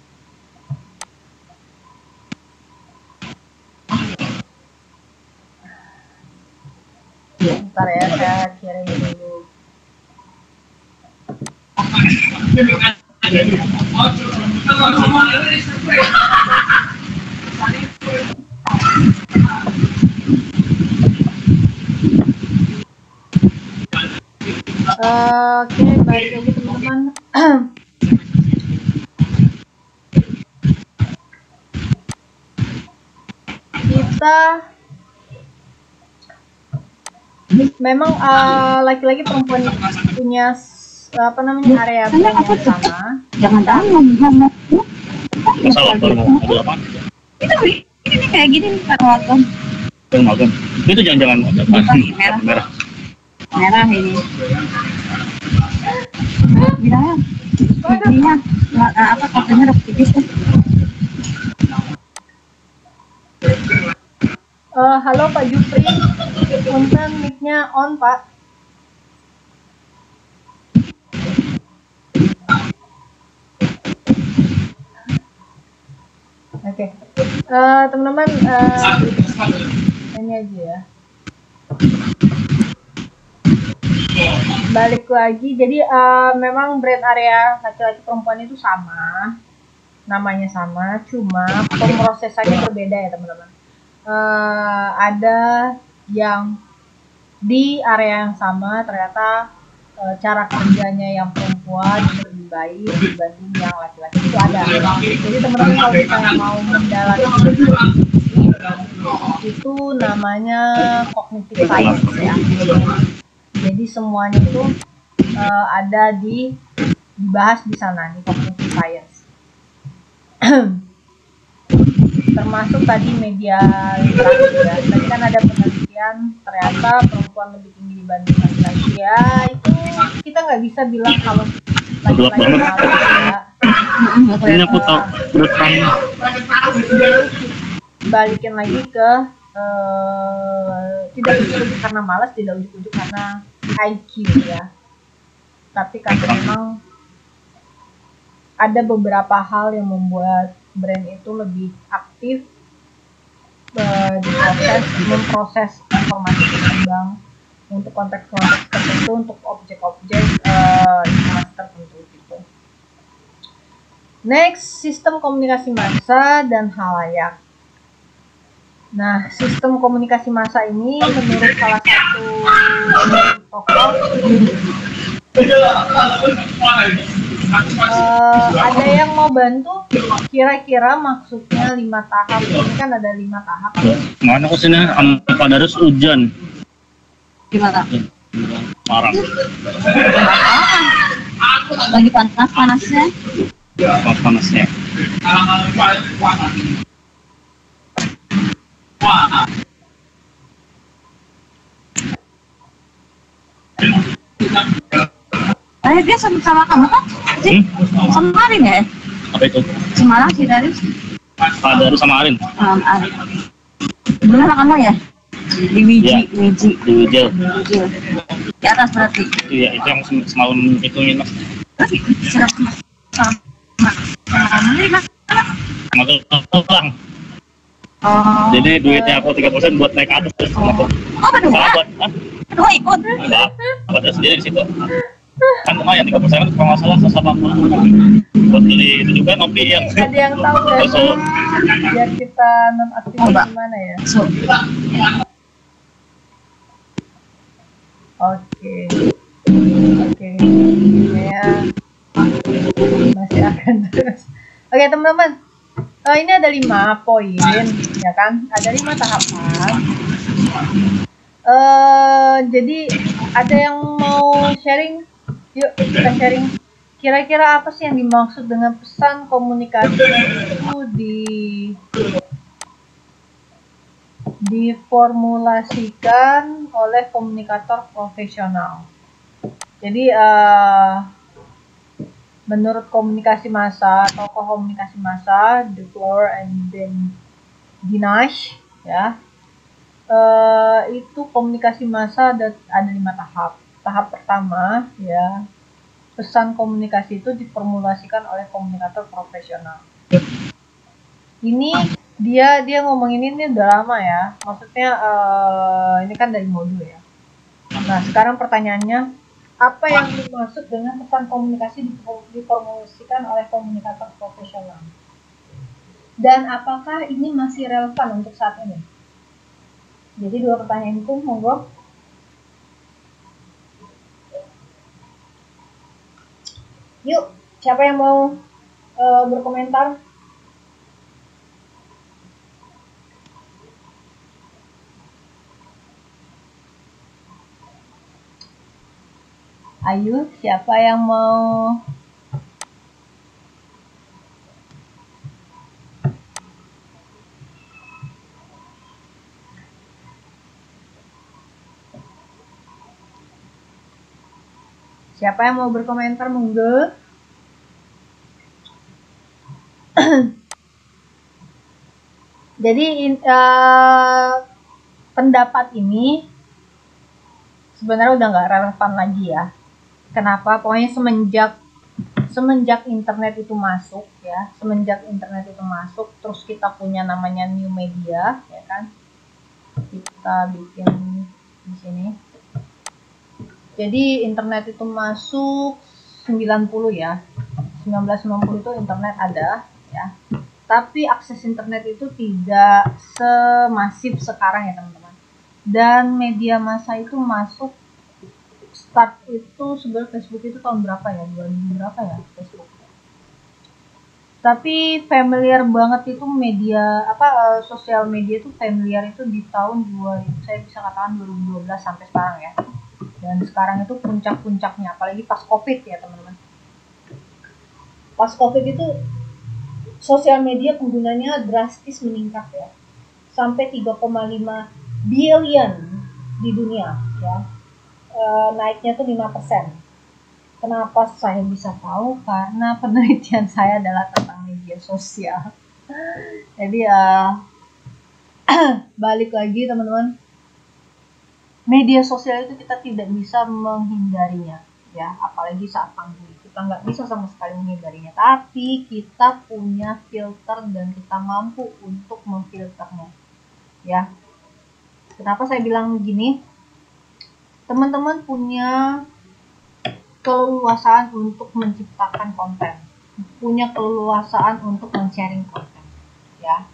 S1: Bentar ya, saya kirim dulu. Uh, Oke, okay, balik lagi teman-teman. Kita memang uh, laki-laki perempuan punya apa namanya area brain yang sama.
S3: Jangan-jangan ngomong
S6: Masalah baru mau ngobrol apa?
S3: itu ini kayak gini nih Pak Waton.
S6: Baru makan. Itu jangan-jangan ada
S3: Merah.
S6: merah.
S3: Merah ini. Bilangnya ininya apa katanya rok tipis kan?
S1: Uh, halo Pak Jupri, punten mic-nya on Pak. Oke, okay. uh, teman-teman, uh, ini aja ya. Balik lagi, jadi uh, memang brain area laki-laki perempuan itu sama, namanya sama, cuma pemrosesannya berbeda ya teman-teman. Uh, ada yang di area yang sama ternyata uh, cara kerjanya yang perempuan lebih baik dibanding yang laki-laki itu ada. Jadi teman-teman kalau misalnya mau mendalami itu namanya cognitive science ya. Jadi semuanya itu uh, ada di dibahas di sana di cognitive science. Termasuk tadi media literasi ya. Tadi kan ada penelitian ternyata perempuan lebih tinggi dibanding laki-laki ya. Itu kita nggak bisa bilang kalau laki-laki malas ya.
S6: Ini aku tahu bertanya.
S1: Balikin lagi ke uh, tidak ujuk-ujuk karena malas, tidak ujuk-ujuk karena I Q ya. Tapi karena memang ada beberapa hal yang membuat brand itu lebih aktif uh, di proses memproses informasi seimbang untuk konteks-konteks tertentu, untuk objek-objek uh, informasi tertentu gitu. Next, sistem komunikasi massa dan halayak. Nah, sistem komunikasi massa ini menurut salah satu tokoh Uh, ada yang mau bantu? Kira-kira maksudnya lima tahap ini kan ada lima tahap.
S6: Mana aku sini Pak Darus hujan.
S3: Gimana?
S6: Marah.
S3: Lagi panas-panasnya.
S6: Pas panasnya.
S3: Eh, dia sama, sama kamu kan? Sih,
S6: Hmm?
S3: kemarin ya?
S6: Apa itu?
S3: Semalam sih dari
S6: Pak Darus sama Arin.
S3: um, Ari. Bener kamu ya? Di Wiji,
S6: Ya.
S3: Wiji,
S6: Di Wijel.
S3: Wiji. Di atas berarti.
S6: Iya, itu yang sem- semalam itu minus.
S3: Sudah sama sama sama kamu nih, Mas.
S6: Masuk pulang.
S3: Oh,
S6: Jadi duitnya aku tiga persen buat naik atas terus aku.
S3: oh berdua?
S6: Buat, ah,
S3: Berdua ikut?
S6: enggak, buat sendiri di situ. Kan lumayan tiga persen kalau nggak salah seratus delapan puluh. Buat beli itu juga ngopi yang
S1: Ada yang tahu nggak sih?
S6: Kosong.
S1: Biar kita nonaktif
S3: Oh, Mbak.
S1: gimana ya?
S3: So,
S1: Oke, oke, ya masih akan terus. Oke teman-teman, eh, ini ada lima poin, ya kan? Ada lima tahapan. Eh, jadi ada yang mau sharing? Yuk kita sharing. Kira-kira apa sih yang dimaksud dengan pesan komunikasi itu di diformulasikan oleh komunikator profesional. Jadi uh, menurut komunikasi massa, tokoh komunikasi massa, Duclos and then Dinash, ya, uh, itu komunikasi massa ada ada lima tahap. Tahap pertama, ya, pesan komunikasi itu diformulasikan oleh komunikator profesional. Ini dia dia ngomongin ini udah lama ya, maksudnya uh, ini kan dari modul ya. Nah sekarang pertanyaannya, apa yang dimaksud dengan pesan komunikasi diformulasikan oleh komunikator profesional? Dan apakah ini masih relevan untuk saat ini? Jadi dua pertanyaan itu, monggo. Yuk, siapa yang mau uh, berkomentar? Ayo, siapa yang mau? Siapa yang mau berkomentar, monggo? Jadi uh, pendapat ini sebenarnya udah nggak relevan lagi ya. Kenapa? Pokoknya semenjak semenjak internet itu masuk ya, semenjak internet itu masuk, terus kita punya namanya new media, ya kan? Kita bikin di sini. Jadi internet itu masuk sembilan puluh ya, seribu sembilan ratus sembilan puluh itu internet ada ya. Tapi akses internet itu tidak semasif sekarang ya teman-teman. Dan media massa itu masuk, start itu sebenarnya Facebook itu tahun berapa ya? dua ribu berapa ya Facebook? Tapi familiar banget itu media apa uh, sosial media itu familiar itu di tahun dua ribu, saya bisa katakan dua ribu dua belas sampai sekarang ya. Dan sekarang itu puncak-puncaknya, apalagi pas Covid ya teman-teman. Pas Covid itu sosial media penggunanya drastis meningkat ya. Sampai tiga koma lima billion di dunia ya. E, naiknya tuh lima persen. Kenapa saya bisa tahu? Karena penelitian saya adalah tentang media sosial. Jadi uh, balik lagi teman-teman, media sosial itu kita tidak bisa menghindarinya, ya. Apalagi saat pandemi, kita nggak bisa sama sekali menghindarinya. Tapi kita punya filter dan kita mampu untuk memfilternya, ya. Kenapa saya bilang gini? Teman-teman punya keleluasaan untuk menciptakan konten, punya keleluasaan untuk men-sharing konten, ya.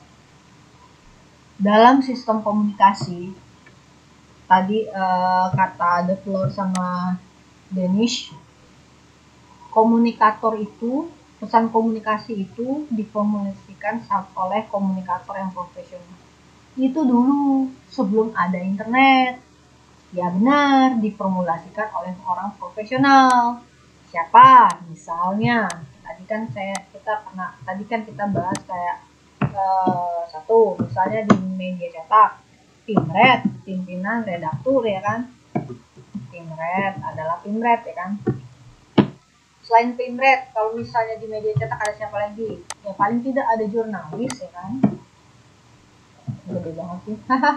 S1: Dalam sistem komunikasi, tadi uh, kata The Floor sama Danish, komunikator itu, pesan komunikasi itu diformulasikan oleh komunikator yang profesional. Itu dulu sebelum ada internet. Ya benar, diformulasikan oleh orang profesional. Siapa? Misalnya, tadi kan saya kita pernah, tadi kan kita bahas kayak uh, satu, misalnya di media cetak, Pimret, pimpinan redaktur ya kan. Pimret adalah Pimret ya kan. Selain Pimret, kalau misalnya di media cetak ada siapa lagi? Ya paling tidak ada jurnalis ya kan. Gede banget sih.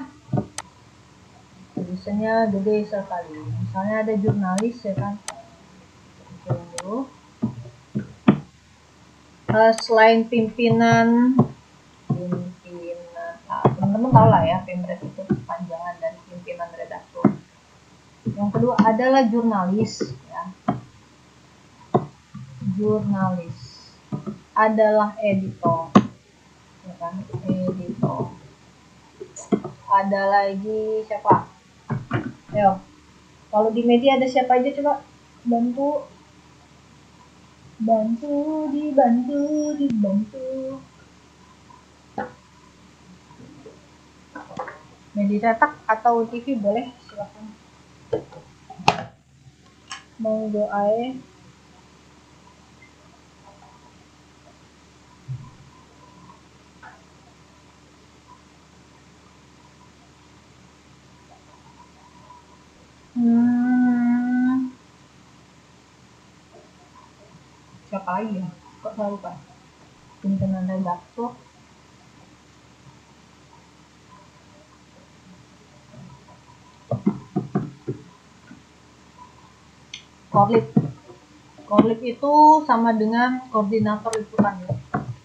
S1: Tulisannya gede sekali. Misalnya ada jurnalis ya kan. Uh, selain pimpinan, pimpinan, nah, teman-teman tahu lah ya, Pimret itu panjangan dari pimpinan redaktur. Yang kedua adalah jurnalis, ya. Jurnalis adalah editor, ya kan? Editor. Ada lagi siapa? Ayo, kalau di media ada siapa aja coba bantu, bantu, dibantu, dibantu. Media cetak atau T V boleh, silakan. Monggo ae. Hmm. Siapa lagi ya? Kok saya lupa? Pimpinan redaktur. Korlip. Korlip itu sama dengan koordinator liputan ya.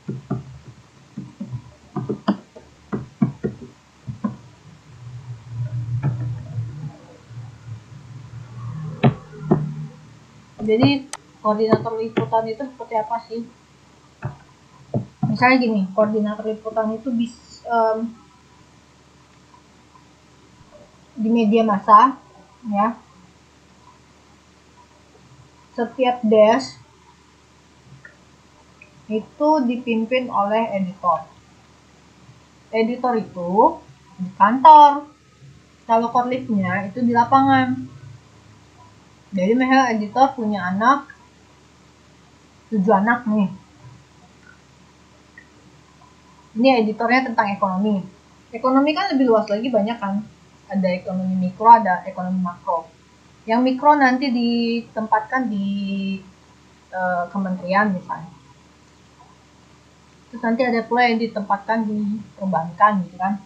S1: Jadi koordinator liputan itu seperti apa sih? Misalnya gini, koordinator liputan itu bisa um, di media massa, ya. Setiap desk itu dipimpin oleh editor. Editor itu di kantor. Kalau korlipnya itu di lapangan. Jadi misalnya editor punya anak, tujuh anak nih. Ini editornya tentang ekonomi. Ekonomi kan lebih luas lagi, banyak kan. Ada ekonomi mikro, ada ekonomi makro. Yang mikro nanti ditempatkan di uh, kementerian misalnya. Terus nanti ada pula yang ditempatkan di perbankan gitu kan.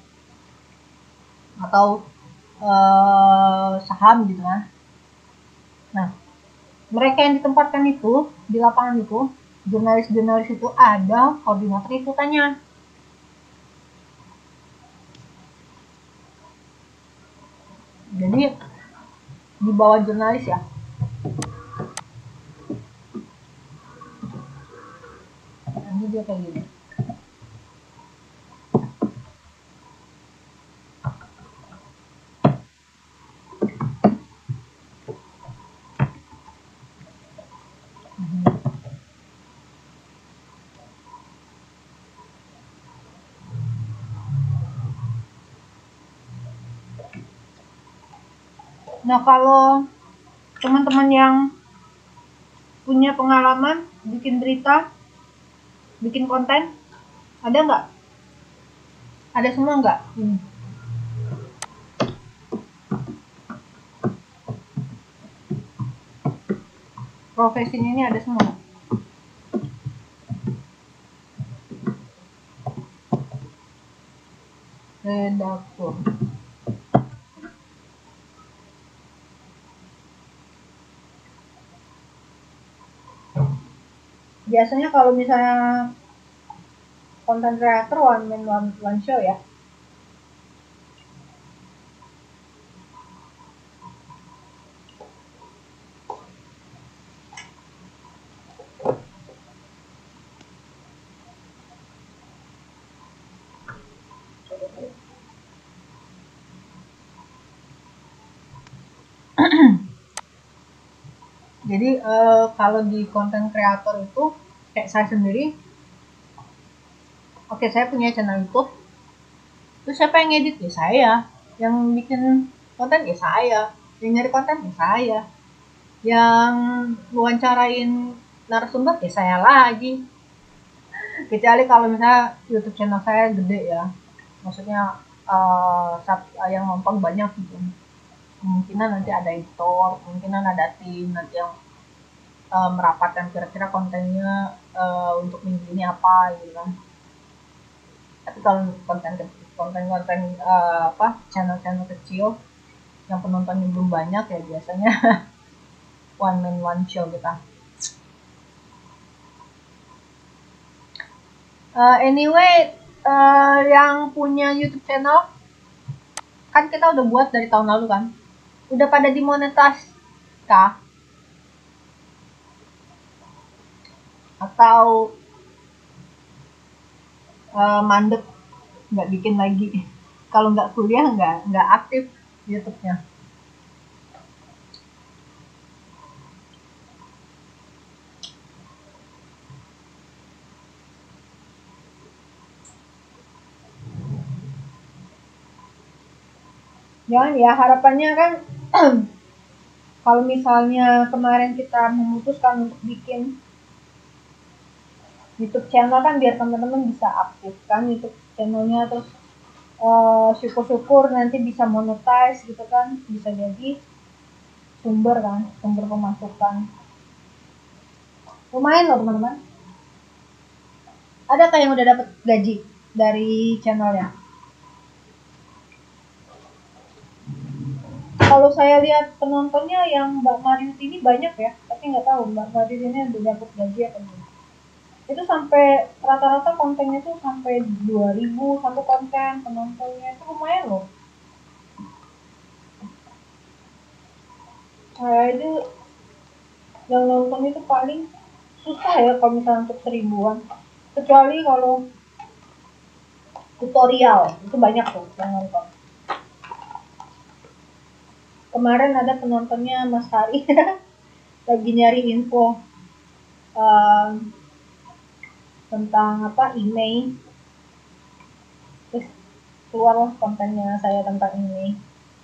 S1: Atau uh, saham gitu kan. Nah, mereka yang ditempatkan itu, di lapangan itu, jurnalis-jurnalis itu ada koordinator liputannya. Jadi, di bawah jurnalis ya. Ini dia kayak gini. Nah, kalau teman-teman yang punya pengalaman bikin berita, bikin konten, ada nggak? Ada semua nggak? Hmm. Profesi ini ada semua. Redaktur. Biasanya kalau misalnya content creator one man one, one show ya. Jadi uh, kalau di content creator itu kayak saya sendiri, oke okay, saya punya channel YouTube, terus siapa yang ngedit? Ya saya. Yang bikin konten ya saya, yang nyari konten ya saya, yang wawancarain narasumber ya saya lagi. Kecuali kalau misalnya YouTube channel saya gede ya, maksudnya uh, yang nonton banyak gitu, kemungkinan nanti ada editor, kemungkinan ada tim nanti yang uh, merapatkan kira-kira kontennya uh, untuk minggu ini apa gitu kan. Tapi kalau konten konten-konten uh, apa channel-channel kecil yang penontonnya belum banyak ya biasanya one man one show kita. Uh, anyway, uh, yang punya YouTube channel kan kita udah buat dari tahun lalu kan, udah pada dimonetas kah? Atau uh, mandek nggak bikin lagi? Kalau nggak kuliah nggak nggak aktif YouTube-nya. Jangan ya, harapannya kan kalau misalnya kemarin kita memutuskan untuk bikin YouTube channel kan biar teman-teman bisa aktifkan YouTube channelnya, terus uh, syukur-syukur nanti bisa monetize gitu kan, bisa jadi sumber kan, sumber pemasukan. Lumayan loh teman-teman. Adakah yang udah dapat gaji dari channelnya? Kalau saya lihat penontonnya yang Mbak Marius ini banyak ya, tapi nggak tahu Mbak Marius ini udah dapat gaji apa enggak. Itu sampai rata-rata kontennya tuh sampai dua ribu satu konten penontonnya, itu lumayan loh. Nah, itu yang nonton itu paling susah ya kalau misalnya untuk seribuan, kecuali kalau tutorial itu banyak tuh yang nonton. Kemarin ada penontonnya Mas Hari lagi nyari info uh, tentang apa email, terus keluarlah kontennya saya tentang email.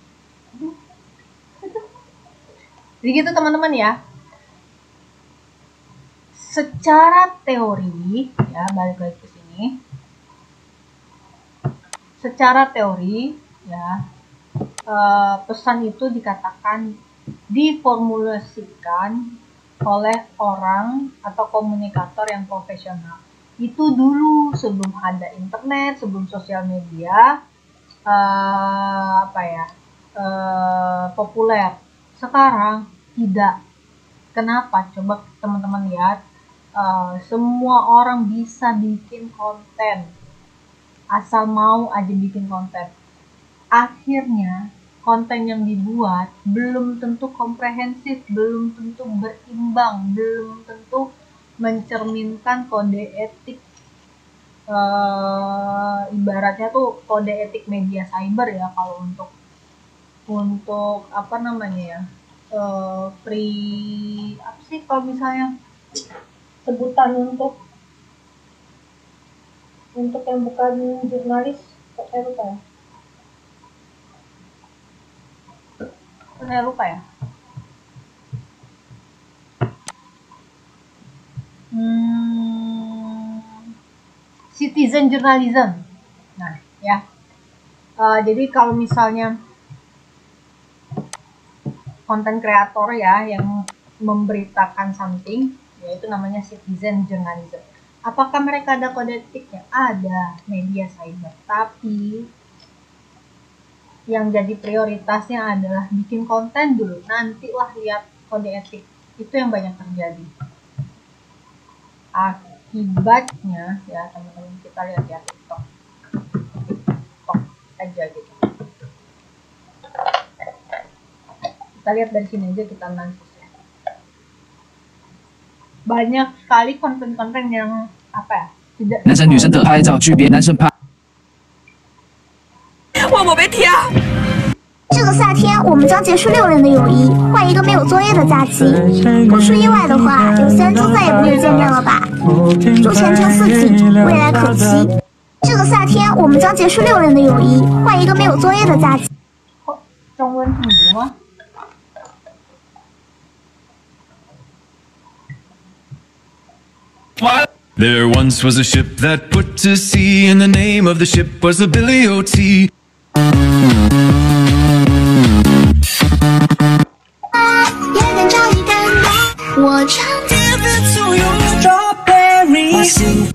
S1: Jadi gitu teman-teman ya. Secara teori ya, balik lagi ke sini. Secara teori ya, Uh, pesan itu dikatakan diformulasikan oleh orang atau komunikator yang profesional. Itu dulu sebelum ada internet, sebelum sosial media uh, apa ya uh, populer. Sekarang tidak. Kenapa? Coba teman-teman lihat, uh, semua orang bisa bikin konten, asal mau aja bikin konten. Akhirnya konten yang dibuat belum tentu komprehensif, belum tentu berimbang, belum tentu mencerminkan kode etik, e, ibaratnya tuh kode etik media cyber ya, kalau untuk untuk apa namanya ya, e, free apa sih kalau misalnya sebutan untuk untuk yang bukan jurnalis, kok saya lupa ya. saya lupa ya. Hmm, citizen journalism. Nah, ya. Uh, jadi kalau misalnya konten kreator ya yang memberitakan something, yaitu namanya citizen journalism. Apakah mereka ada kode etiknya? Ada, media cyber. Tapi yang jadi prioritasnya adalah bikin konten dulu. Nantilah lihat kode etik. Itu yang banyak terjadi. Akibatnya ya teman-teman, kita lihat ya TikTok. TikTok aja gitu. Kita lihat dari sini aja, kita analisis ya. Banyak sekali konten-konten yang apa ya, tidak
S7: 男生女生的拍照区别，男生拍。
S4: 哇，我被踢啊！
S3: 这个夏天，我们将结束六年的友谊，换一个没有作业的假期。不出意外的话，有些人就再也不会见面了吧？祝前程似锦，未来可期。这个夏天，我们将结束六年的友谊，换一个没有作业的假期。
S1: Kok Zhongwen semua?
S8: There once was a ship that put to sea, and the name of the ship was the Billy O T.
S3: 也跟着一根的，我唱
S8: Give it to you, strawberries.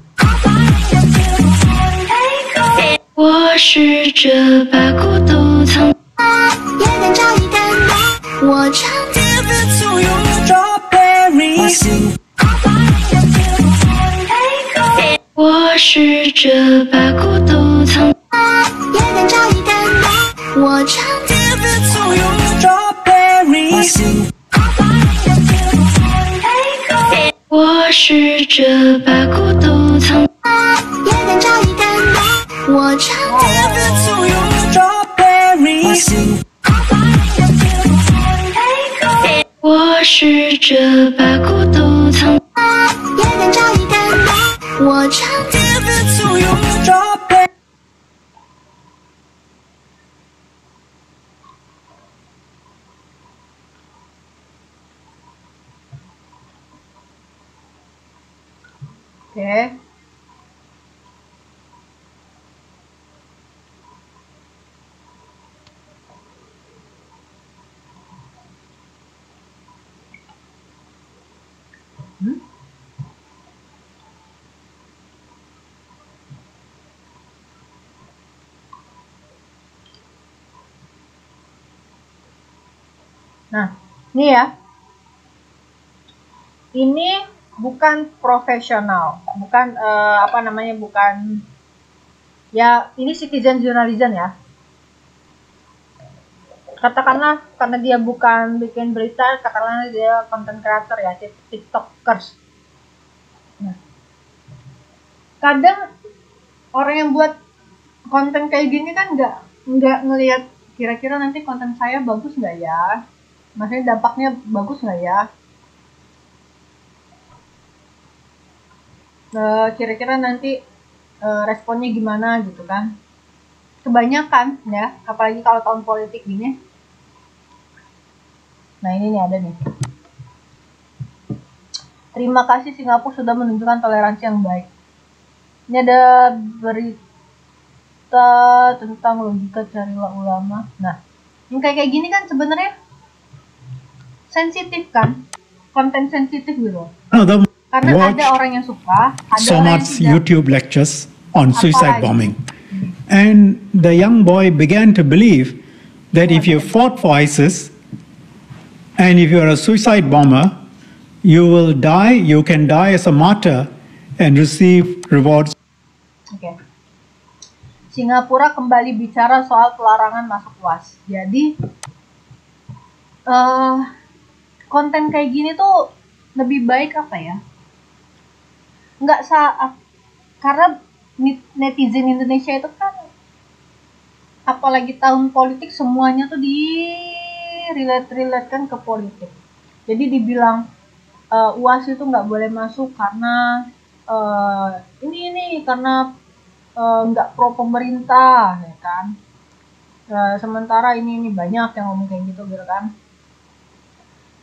S2: 我试着把孤独藏，
S3: 也跟着一根的，我唱
S8: Give it to you, strawberries.
S2: 我试着把孤独藏，
S3: 也跟着一根的，我唱
S8: Give it to you, strawberries.
S2: 我试着把孤独藏，
S3: 也跟着一根的，我唱
S8: Give it to you, strawberries.
S2: 我试着把孤独藏，
S3: 也跟着一根的，我唱
S8: Give it to you, strawberries.
S1: Oke. Hmm? Nah, ini ya. Ini bukan profesional, bukan eh, apa namanya, bukan ya, ini citizen journalism ya. Katakanlah karena dia bukan bikin berita, katakanlah dia content creator ya, tiktokers. Nah, kadang orang yang buat konten kayak gini kan nggak nggak ngelihat kira-kira nanti konten saya bagus nggak ya, maksudnya dampaknya bagus nggak ya. Kira-kira nanti uh, responnya gimana gitu kan. Kebanyakan ya, apalagi kalau tahun politik gini. Nah ini nih ada nih. Terima kasih Singapura sudah menunjukkan toleransi yang baik. Ini ada berita tentang logika carilah ulama. Nah, yang kayak kayak gini kan sebenarnya sensitif kan, konten sensitif gitu.
S9: No, the
S1: Karena
S9: watch
S1: ada orang yang suka, ada
S9: so
S1: orang yang
S9: much
S1: tidak.
S9: YouTube lectures on
S1: Apa
S9: suicide
S1: lagi?
S9: bombing. And the young boy began to believe that if you fought for ISIS and if you're a suicide bomber, you will die, you can die as a martyr and receive rewards.
S1: Oke. Singapura kembali bicara soal pelarangan masuk U A S. Jadi eh konten kayak gini tuh lebih baik apa ya? Nggak sa karena netizen Indonesia itu kan, apalagi tahun politik, semuanya tuh di relate-relate kan ke politik. Jadi dibilang uh, U A S itu nggak boleh masuk karena uh, ini ini karena uh, nggak pro pemerintah ya kan. Uh, sementara ini ini banyak yang ngomong kayak gitu gitu kan.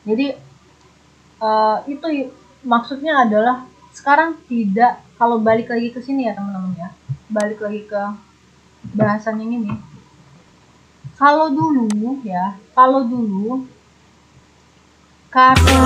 S1: Jadi uh, itu maksudnya adalah sekarang tidak, kalau balik lagi ke sini ya teman-teman ya, balik lagi ke bahasan yang ini. Kalau dulu ya, kalau dulu karena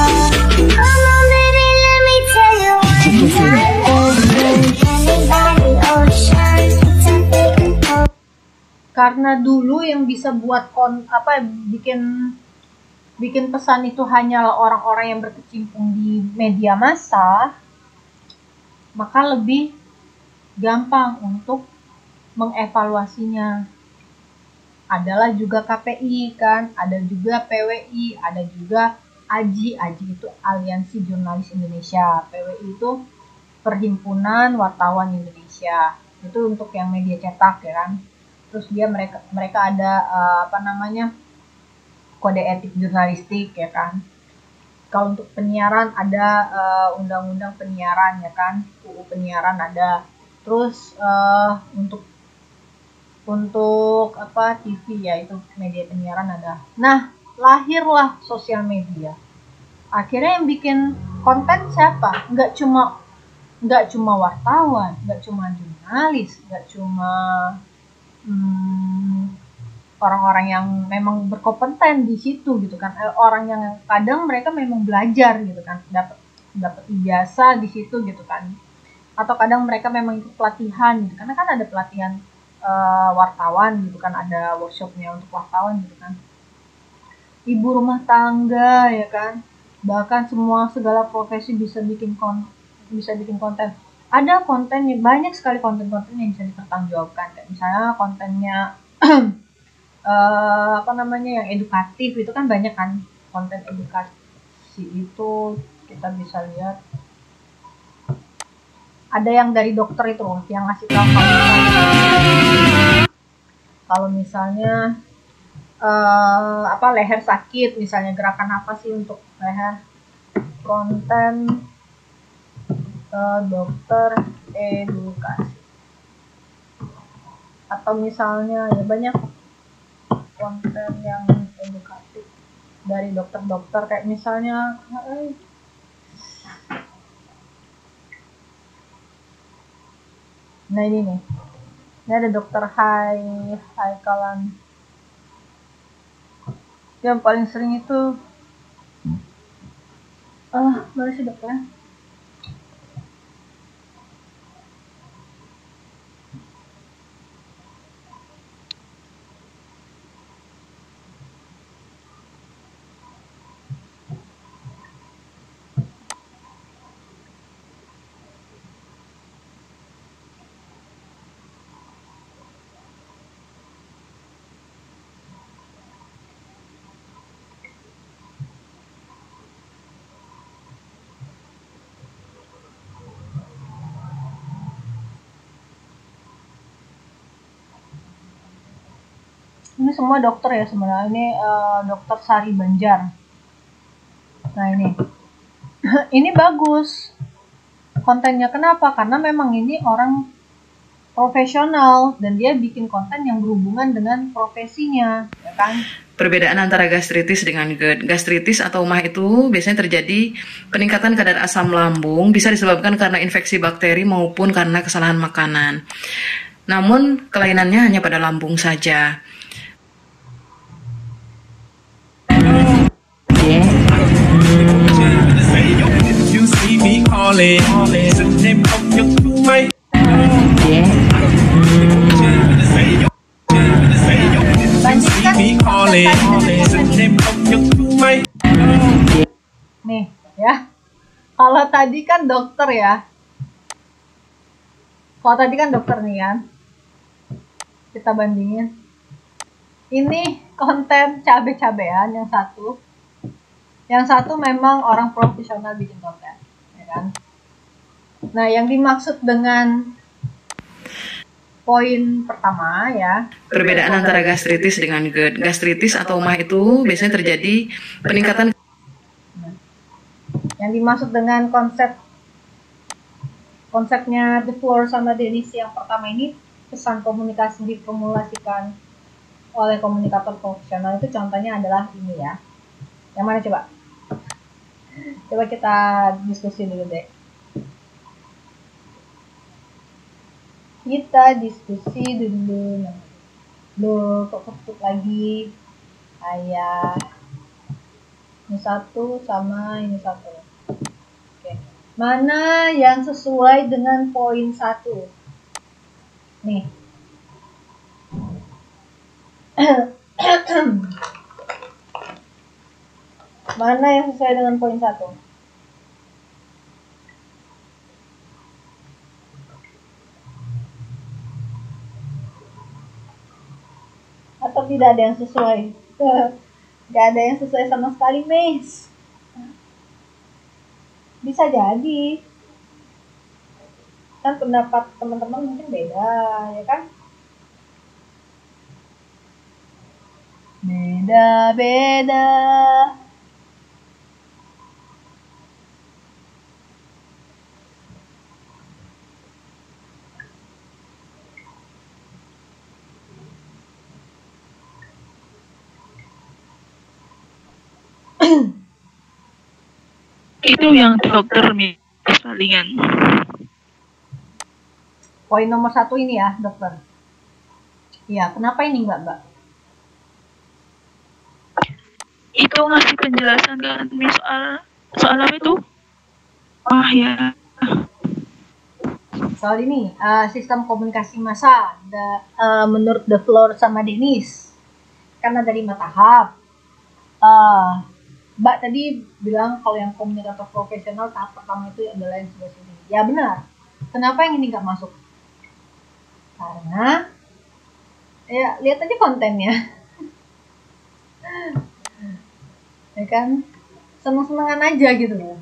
S1: karena dulu yang bisa buat kon apa bikin bikin pesan itu hanyalah orang-orang yang berkecimpung di media massa, maka lebih gampang untuk mengevaluasinya. Adalah juga K P I kan, ada juga P W I, ada juga A J I. A J I itu Aliansi Jurnalis Indonesia, P W I itu Perhimpunan Wartawan Indonesia. Itu untuk yang media cetak ya kan. Terus dia mereka mereka ada uh, apa namanya? Kode etik jurnalistik ya kan. Kalau untuk penyiaran ada uh, undang-undang penyiaran ya kan, U U penyiaran ada. Terus uh, untuk untuk apa T V ya itu media penyiaran ada. Nah, lahirlah sosial media. Akhirnya yang bikin konten siapa? Nggak cuma nggak cuma wartawan, nggak cuma jurnalis, nggak cuma hmm, orang-orang yang memang berkompeten di situ gitu kan. Orang yang kadang mereka memang belajar gitu kan, dapat dapat ijazah di situ gitu kan. Atau kadang mereka memang ikut pelatihan gitu. Karena kan ada pelatihan uh, wartawan gitu kan, ada workshopnya untuk wartawan gitu kan. Ibu rumah tangga ya kan. Bahkan semua segala profesi bisa bikin kon bisa bikin konten. Ada konten yang banyak sekali konten-konten yang bisa dipertanggungjawabkan. Kayak misalnya kontennya Uh, apa namanya yang edukatif itu kan banyak kan, konten edukasi itu kita bisa lihat ada yang dari dokter itu loh yang ngasih tahu kalau misalnya uh, apa leher sakit misalnya gerakan apa sih untuk leher, konten uh, dokter edukasi, atau misalnya ya banyak konten yang edukatif dari dokter-dokter kayak misalnya eh, nah ini nih, ini ada dokter Hai Haikalan yang paling sering itu ah uh, mana sih dokternya. Ini semua dokter ya sebenarnya. Ini uh, dokter Sari Banjar. Nah ini, ini bagus kontennya. Kenapa? Karena memang ini orang profesional dan dia bikin konten yang berhubungan dengan profesinya, ya kan?
S10: Perbedaan antara gastritis dengan GERD. Gastritis atau M A H itu biasanya terjadi peningkatan kadar asam lambung, bisa disebabkan karena infeksi bakteri maupun karena kesalahan makanan. Namun kelainannya hanya pada lambung saja.
S1: Nih ya, kalau tadi kan dokter ya, kalau tadi kan dokter nih kan, kita bandingin. Ini konten cabe-cabean yang satu, yang satu memang orang profesional bikin konten, ya kan? Nah, yang dimaksud dengan poin pertama ya.
S10: Perbedaan antara gastritis dengan GERD. Gastritis atau M A H itu biasanya terjadi peningkatan.
S1: Yang dimaksud dengan konsep konsepnya The Floor sama Dennis yang pertama ini, pesan komunikasi diformulasikan oleh komunikator profesional, itu contohnya adalah ini ya. Yang mana coba? Coba kita diskusi dulu deh. Kita diskusi dulu. Loh, kok ketut lagi? Ayah. Ini satu sama ini satu. Oke. Mana yang sesuai dengan poin satu? Nih. Mana yang sesuai dengan poin satu? Atau tidak ada yang sesuai? Gak ada yang sesuai sama sekali, Miss. Bisa jadi. Kan pendapat teman-teman mungkin beda, ya kan? Beda-beda.
S11: Itu yang dokter palingan.
S1: Poin nomor satu ini ya, dokter. Ya, kenapa ini enggak, Mbak?
S11: Itu ngasih penjelasan kan soal soal apa itu? Ah ya.
S1: Soal ini, uh, sistem komunikasi massa, the, uh, menurut The Floor sama Dennis. Karena dari lima tahap. Uh, Mbak tadi bilang kalau yang komunikator profesional tahap pertama itu adalah yang sebelah sini. Ya benar. Kenapa yang ini nggak masuk? Karena ya lihat aja kontennya. Ya kan? Seneng-senengan aja gitu loh.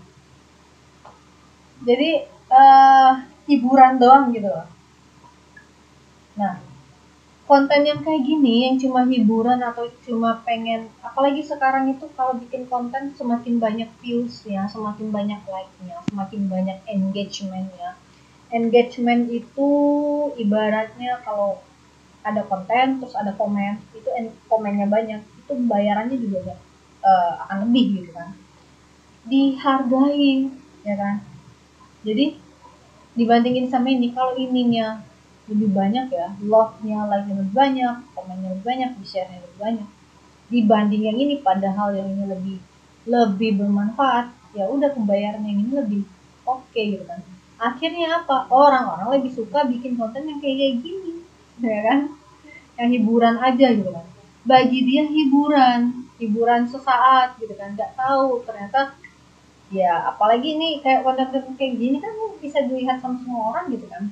S1: Jadi uh, hiburan doang gitu loh. Nah, konten yang kayak gini yang cuma hiburan atau cuma pengen, apalagi sekarang itu kalau bikin konten semakin banyak views-nya, semakin banyak like-nya, semakin banyak engagement-nya. Engagement itu ibaratnya kalau ada konten terus ada komen, itu komennya banyak, itu bayarannya juga uh, akan lebih gitu kan. Dihargai, ya kan. Jadi dibandingin sama ini, kalau ininya lebih banyak ya, love-nya, like-nya lebih banyak, komennya lebih banyak, di-share-nya lebih banyak dibanding yang ini, padahal yang ini lebih lebih bermanfaat, ya udah pembayaran yang ini lebih oke okay, gitu kan. Akhirnya apa? Orang-orang lebih suka bikin konten yang kayak kayak gini, ya kan? Yang hiburan aja gitu kan. Bagi dia hiburan, hiburan sesaat gitu kan. Nggak tahu ternyata ya, apalagi ini kayak konten kayak gini kan bisa dilihat sama semua orang gitu kan.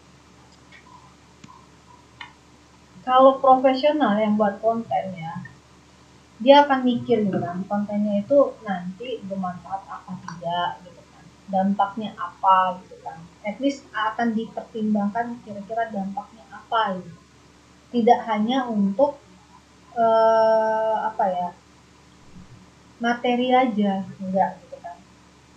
S1: Kalau profesional yang buat konten ya, dia akan mikir gitu kan, kontennya itu nanti bermanfaat apa tidak gitu kan, dampaknya apa gitu kan, at least akan dipertimbangkan kira-kira dampaknya apa gitu. Tidak hanya untuk eh, apa ya, materi aja, enggak gitu kan.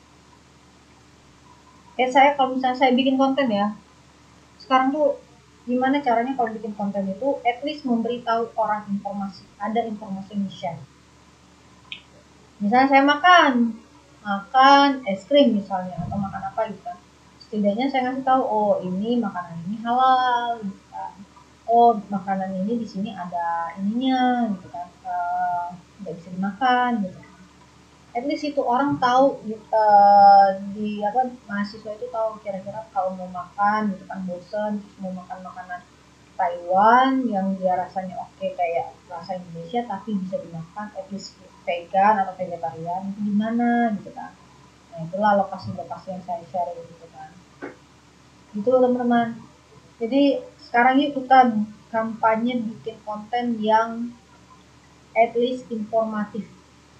S1: Kayak saya kalau misalnya saya bikin konten ya, sekarang tuh gimana caranya kalau bikin konten itu at least memberitahu orang informasi, ada informasi yang di-share. Misalnya saya makan makan es krim misalnya, atau makan apa gitu kan, setidaknya saya ngasih tahu, oh ini makanan ini halal gitu kan, oh makanan ini di sini ada ininya gitu kan, nggak uh, bisa dimakan gitu kan. At least itu orang tahu uh, di apa, mahasiswa itu tahu kira-kira kalau mau makan gitu kan, bosen terus mau makan makanan Taiwan yang dia rasanya oke okay, kayak rasa Indonesia tapi bisa dimakan, at least vegan atau vegetarian itu gimana gitu kan. Nah itulah lokasi-lokasi yang saya share gitu kan. Gitu teman-teman. Jadi sekarang yuk kita kampanye bikin konten yang at least informatif.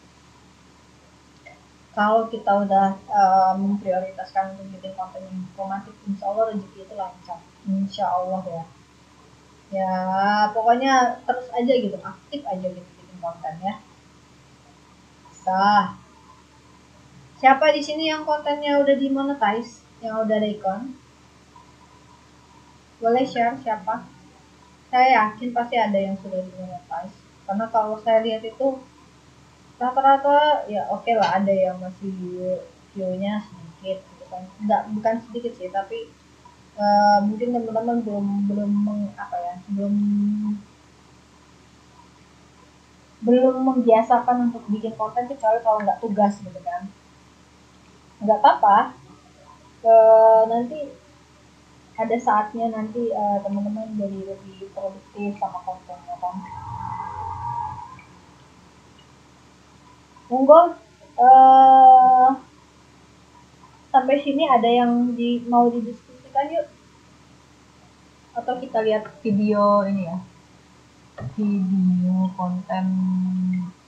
S1: Kalau kita udah uh, memprioritaskan untuk bikin konten yang informatif, insya Allah rezeki itu lancar, insya Allah ya. Ya pokoknya terus aja gitu, aktif aja gitu bikin konten ya. Sah. Siapa di sini yang kontennya udah dimonetize, yang udah ada ikon? Boleh share siapa? Saya yakin pasti ada yang sudah dimonetize, karena kalau saya lihat itu rata-rata ya oke lah, ada yang masih view-nya sedikit gitu kan, nggak bukan sedikit sih, tapi uh, mungkin teman-teman belum belum meng, apa ya belum belum membiasakan untuk bikin konten, kecuali kalau nggak tugas gitu kan. Nggak apa-apa, uh, nanti ada saatnya nanti uh, teman-teman jadi lebih produktif sama kontennya kan. Monggo, uh, sampai sini ada yang di, mau didiskusikan yuk, atau kita lihat video ini ya, video konten